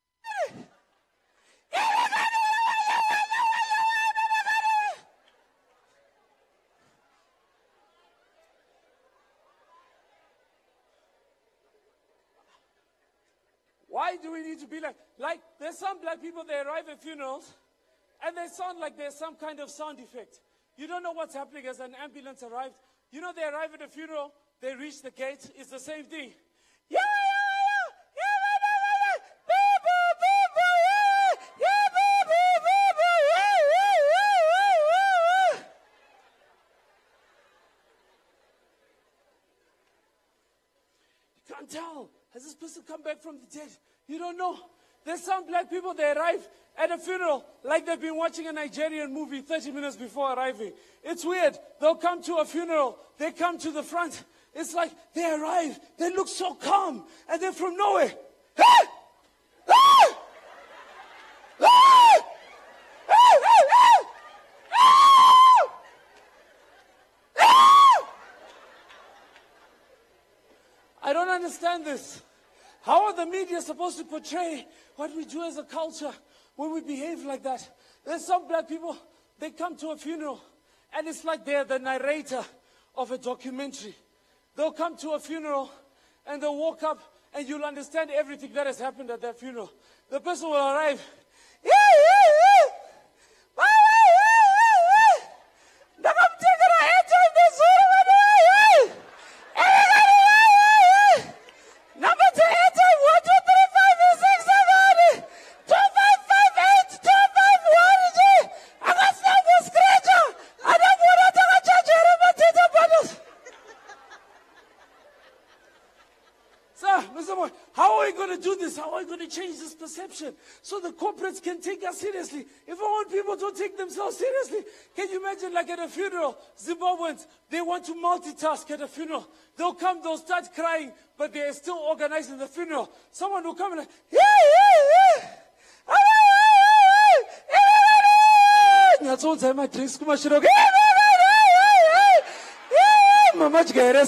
Why do we need to be like, like there's some black people, they arrive at funerals and they sound like there's some kind of sound effect. You don't know what's happening as an ambulance arrived. You know, they arrive at a funeral, they reach the gate, it's the same thing. Yeah, yeah, yeah, yeah, yeah, yeah, boo, boo, boo, boo, yeah, yeah, boo, boo, boo, boo, yeah, yeah, yeah, yeah, yeah. You can't tell. Has this person come back from the dead? You don't know. There's some black people, they arrive at a funeral like they've been watching a Nigerian movie thirty minutes before arriving. It's weird. They'll come to a funeral. They come to the front. It's like they arrive. They look so calm. And they're from nowhere. Ah! Ah! Ah! I don't understand this. How are the media supposed to portray what we do as a culture when we behave like that? There's some black people, they come to a funeral and it's like they're the narrator of a documentary. They'll come to a funeral and they'll walk up and you'll understand everything that has happened at that funeral. The person will arrive. Yeah, yeah, yeah. Why, why, why, why, why? Number two, eight, one, two, three, five, six, seven, two, five, five, eight, two, five, one, two. I got stand this scratcher. I don't want to take a charge of my teacher bonus. Sir, Mister Boy, how are we going to do this? How are we going to change this perception so the corporates can take us seriously? If I want people to take themselves seriously, can you imagine like at a funeral, Zimbabweans, they want to multitask at a funeral. They'll come, they'll start crying, but they're still organizing the funeral. Someone will come and like, yeah, yeah, yeah. That's all time I drink too much. Mama,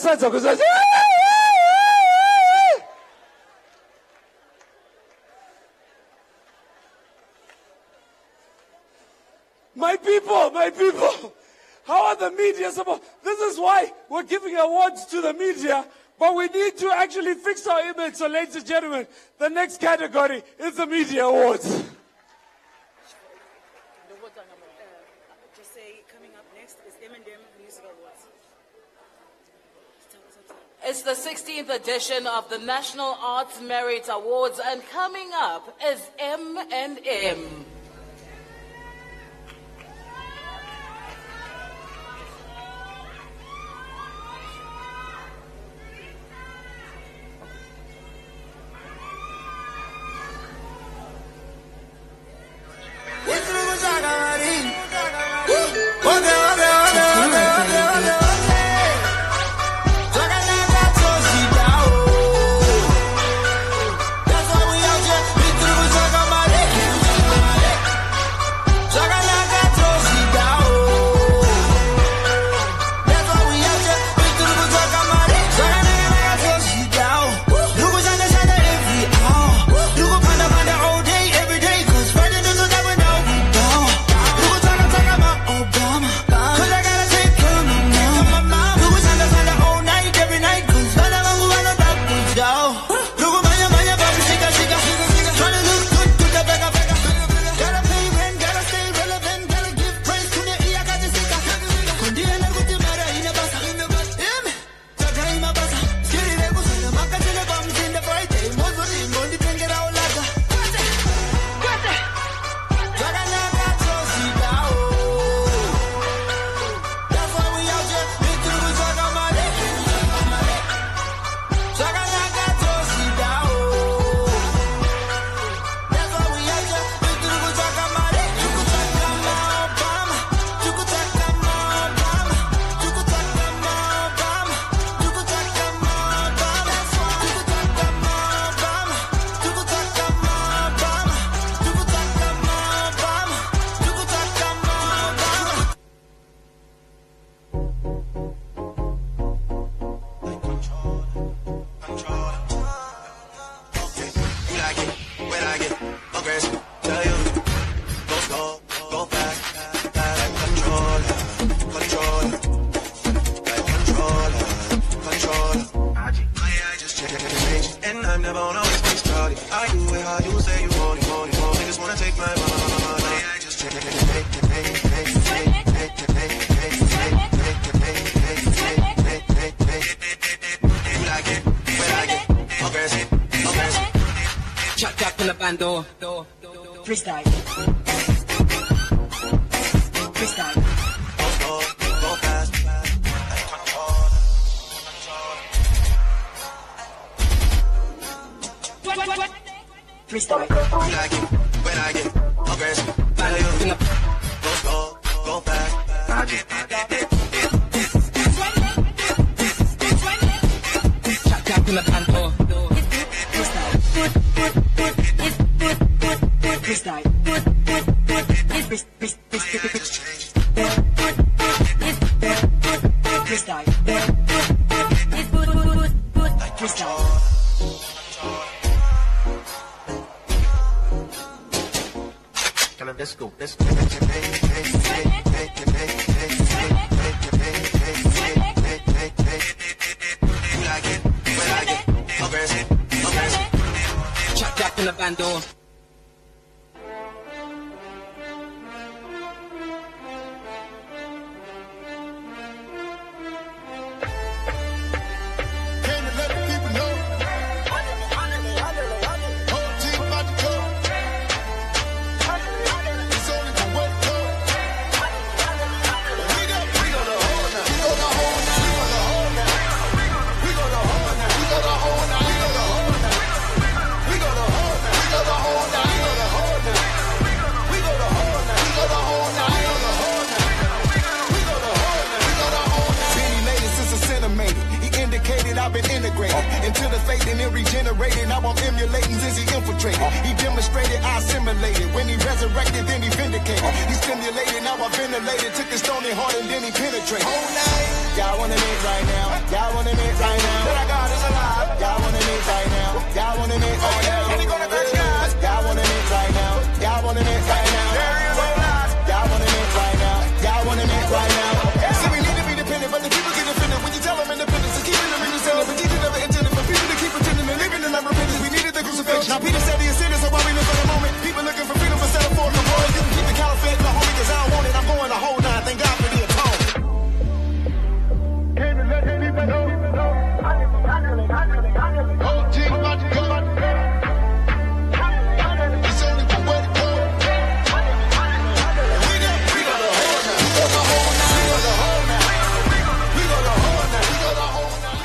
my people, my people, how are the media supposed? This is why we're giving awards to the media, but we need to actually fix our image. So, ladies and gentlemen, the next category is the media awards. Just say coming up next is M and M Music Awards. It's the sixteenth edition of the National Arts Merit Awards, and coming up is M and M. That's why we out here, we through controller. Okay, you like it when I get aggressive. Tell you, go slow, go fast, like controller, controller, like controller, controller. I just change, and I'm never on always be started. I do it how you say you want it, want it, want it. Niggas wanna take my money. I just change, change, change, change, change. Chop chop in the bando, freestyle, freestyle. Go, go fast, like controller, controller. Freestyle. You like it when I get aggressive. Tell you, go slow, go fast. Chop chop in the bando, freestyle. Freestyle. Freestyle. Freestyle. Come on, let's go, let's go. Chop chop in the bando. I've been integrated into the faith and it regenerated. Now I'm emulating since he infiltrated. He demonstrated, I assimilated. When he resurrected, then he vindicated. He stimulated, now I ventilated. Took his stony heart and then he penetrated. Y'all wanna meet right now? Y'all wanna meet right now? That our God is alive. Y'all wanna meet right now? Y'all wanna meet right now? Y'all wanna meet right now? Y'all wanna meet right now? Y'all wanna meet right now? Y'all wanna meet right now? See, we need to be dependent, but the people get offended when you tell them independence is keeping them in the center. But Jesus never intended for people to keep pretending and living in unrepentance. We needed the crucifixion. Now Peter said he is sinner, so why we live for the moment? People looking for freedom, but settle for the boy. You can keep the counterfeit, no homie, cause I don't want it. I'm going to hold nine. Thank God for the atonement. Came to let people know. Oh, G, about to go. It's only one way to go. We got, we got the whole now. We got the whole now. We got the whole now. We got the whole now. We got the whole now.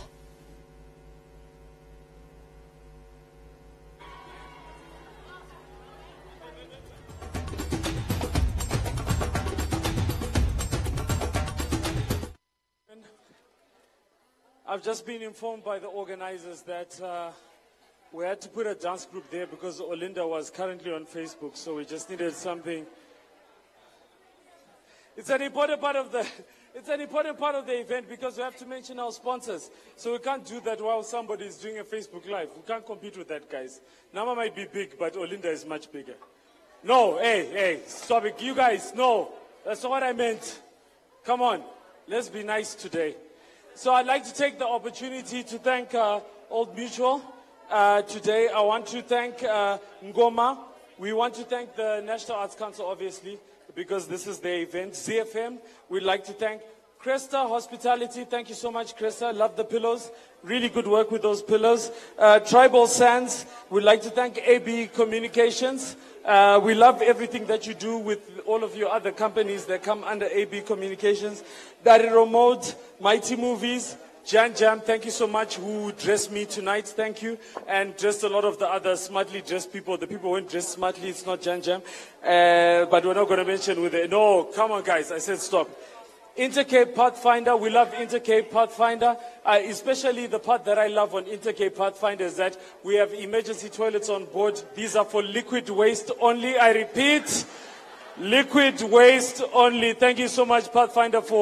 I've just been informed by the organizers that uh, we had to put a dance group there because Olinda was currently on Facebook, so we just needed something. It's an important part of the, it's an important part of the event because we have to mention our sponsors. So we can't do that while somebody is doing a Facebook Live. We can't compete with that, guys. Nama might be big, but Olinda is much bigger. No, hey, hey, stop it. You guys, no. That's not what I meant. Come on. Let's be nice today. So I'd like to take the opportunity to thank uh, Old Mutual. Uh, today I want to thank uh, Ngoma. We want to thank the National Arts Council, obviously, because this is their event. Z F M, we'd like to thank Cresta Hospitality. Thank you so much, Cresta. Love the pillows. Really good work with those pillows. Uh, Tribal Sands, we'd like to thank A B Communications. Uh, we love everything that you do with all of your other companies that come under A B Communications. Dari Remote, Mighty Movies, Jan Jam, thank you so much, who dressed me tonight, thank you. And just a lot of the other smartly dressed people. The people who weren't dressed smartly, it's not Jan Jam. Uh, but we're not going to mention with it. No, come on guys, I said stop. Intercape Pathfinder, we love Intercape Pathfinder, uh, especially the part that I love on Intercape Pathfinder is that we have emergency toilets on board. These are for liquid waste only. I repeat, liquid waste only. Thank you so much, Pathfinder, for,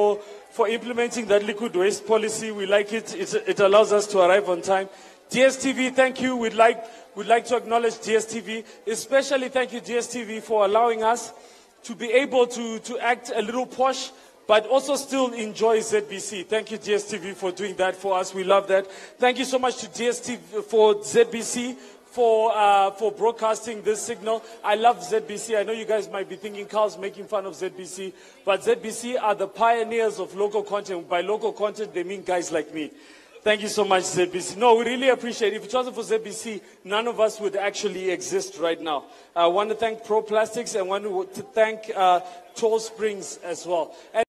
for implementing that liquid waste policy. We like it. It, it allows us to arrive on time. D S T V, thank you. We'd like, we'd like to acknowledge D S T V. Especially thank you, D S T V, for allowing us to be able to, to act a little posh, but also still enjoy Z B C. Thank you, D S T V, for doing that for us. We love that. Thank you so much to D S T V, for Z B C, for, uh, for broadcasting this signal. I love Z B C. I know you guys might be thinking Carl's making fun of Z B C, but Z B C are the pioneers of local content. By local content, they mean guys like me. Thank you so much, Z B C. No, we really appreciate it. If it wasn't for Z B C, none of us would actually exist right now. I want to thank Pro Plastics and want to thank uh, Tall Springs as well. And